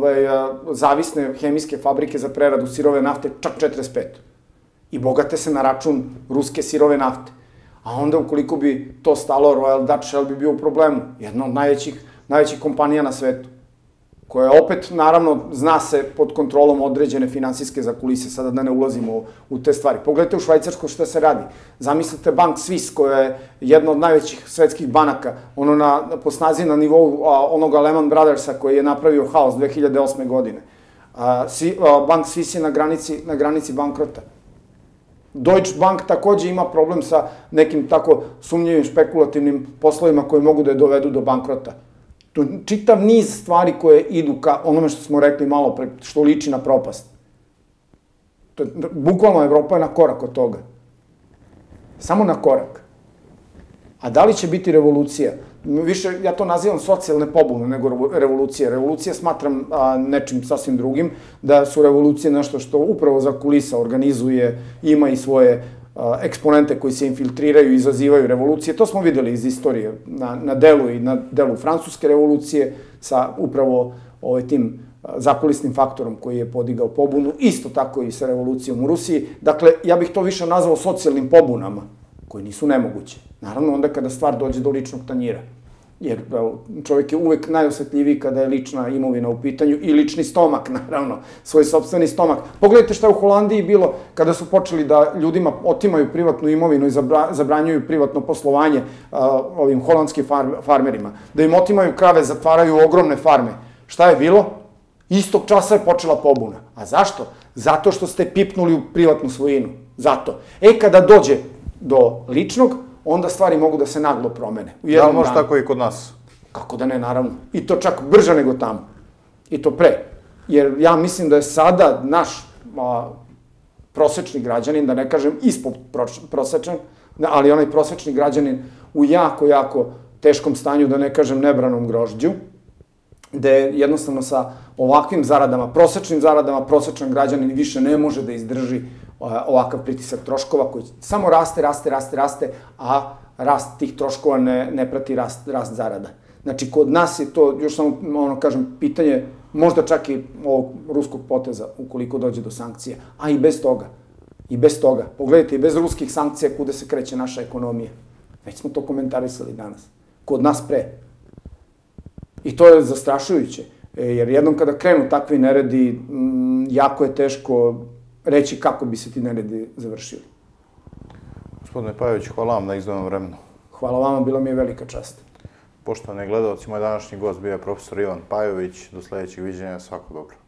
zavisne hemijske fabrike za preradu sirove nafte, čak četrdeset pet. I bogate se na račun ruske sirove nafte. A onda, ukoliko bi to stalo, Royal Dutch Shell bi bio u problemu. Jedna od najvećih kompanija na svetu, koja opet, naravno, zna se pod kontrolom određene finansijske zakulise, sada da ne ulazimo u te stvari. Pogledajte u Švajcarskoj šta se radi. Zamislite Bank Swiss, koja je jedna od najvećih svetskih banaka, ono po snazi na nivou onoga Lehman Brothersa koji je napravio haos dve hiljade osme godine. Bank Swiss je na granici bankrota. Deutsche Bank takođe ima problem sa nekim tako sumnjivim špekulativnim poslovima koji mogu da je dovedu do bankrota. Čitav niz stvari koje idu ka onome što smo rekli malo pre, što liči na propast. Bukvalno Evropa je na korak od toga. Samo na korak. A da li će biti revolucija? Više, ja to nazivam socijalne pobune nego revolucije. Revolucija smatram nečim sasvim drugim, da su revolucije nešto što upravo za kulisa organizuje, ima i svoje eksponente koji se infiltriraju i izazivaju revolucije. To smo videli iz istorije na delu i na delu francuske revolucije sa upravo tim zakulisnim faktorom koji je podigao pobunu, isto tako i sa revolucijom u Rusiji. Dakle, ja bih to više nazvao socijalnim pobunama, koji nisu nemoguće. Naravno, onda kada stvar dođe do ličnog tanjira. Jer čovjek je uvek najosetljiviji kada je lična imovina u pitanju i lični stomak, naravno, svoj sopstveni stomak. Pogledajte šta je u Holandiji bilo kada su počeli da ljudima otimaju privatnu imovinu i zabranjuju privatno poslovanje ovim holandskim farmerima. Da im otimaju krave, zatvaraju ogromne farme. Šta je bilo? Istog časa je počela pobuna. A zašto? Zato što ste pipnuli u privatnu svojinu. Zato. E, kada dođe do ličnog, onda stvari mogu da se naglo promene. Da li može tako i kod nas? Kako da ne, naravno. I to čak brže nego tamo. I to pre. Jer ja mislim da je sada naš prosečni građanin, da ne kažem ispod prosečan, ali onaj prosečni građanin u jako, jako teškom stanju, da ne kažem nebranom grožđu, gde jednostavno sa ovakvim zaradama, prosečnim zaradama, prosečan građanin više ne može da izdrži ovakav pritisak troškova koji samo raste, raste, raste, raste, a rast tih troškova ne, ne prati rast, rast zarada. Znači, kod nas je to, još samo, ono, kažem, pitanje, možda čak i ovog ruskog poteza, ukoliko dođe do sankcija, a i bez toga. I bez toga. Pogledajte, i bez ruskih sankcija kuda se kreće naša ekonomija. Već smo to komentarisali danas. Kod nas pre. I to je zastrašujuće. Jer jednom kada krenu takvi neredi, jako je teško reći kako bi se ti neredi završili. Gospodine Pajović, hvala vam na izdvojenom vremenu. Hvala vama, bila mi je velika čast. Poštovani gledalci, moj današnji gost bio je profesor Ivan Pajović. Do sledećeg viđenja, svako dobro.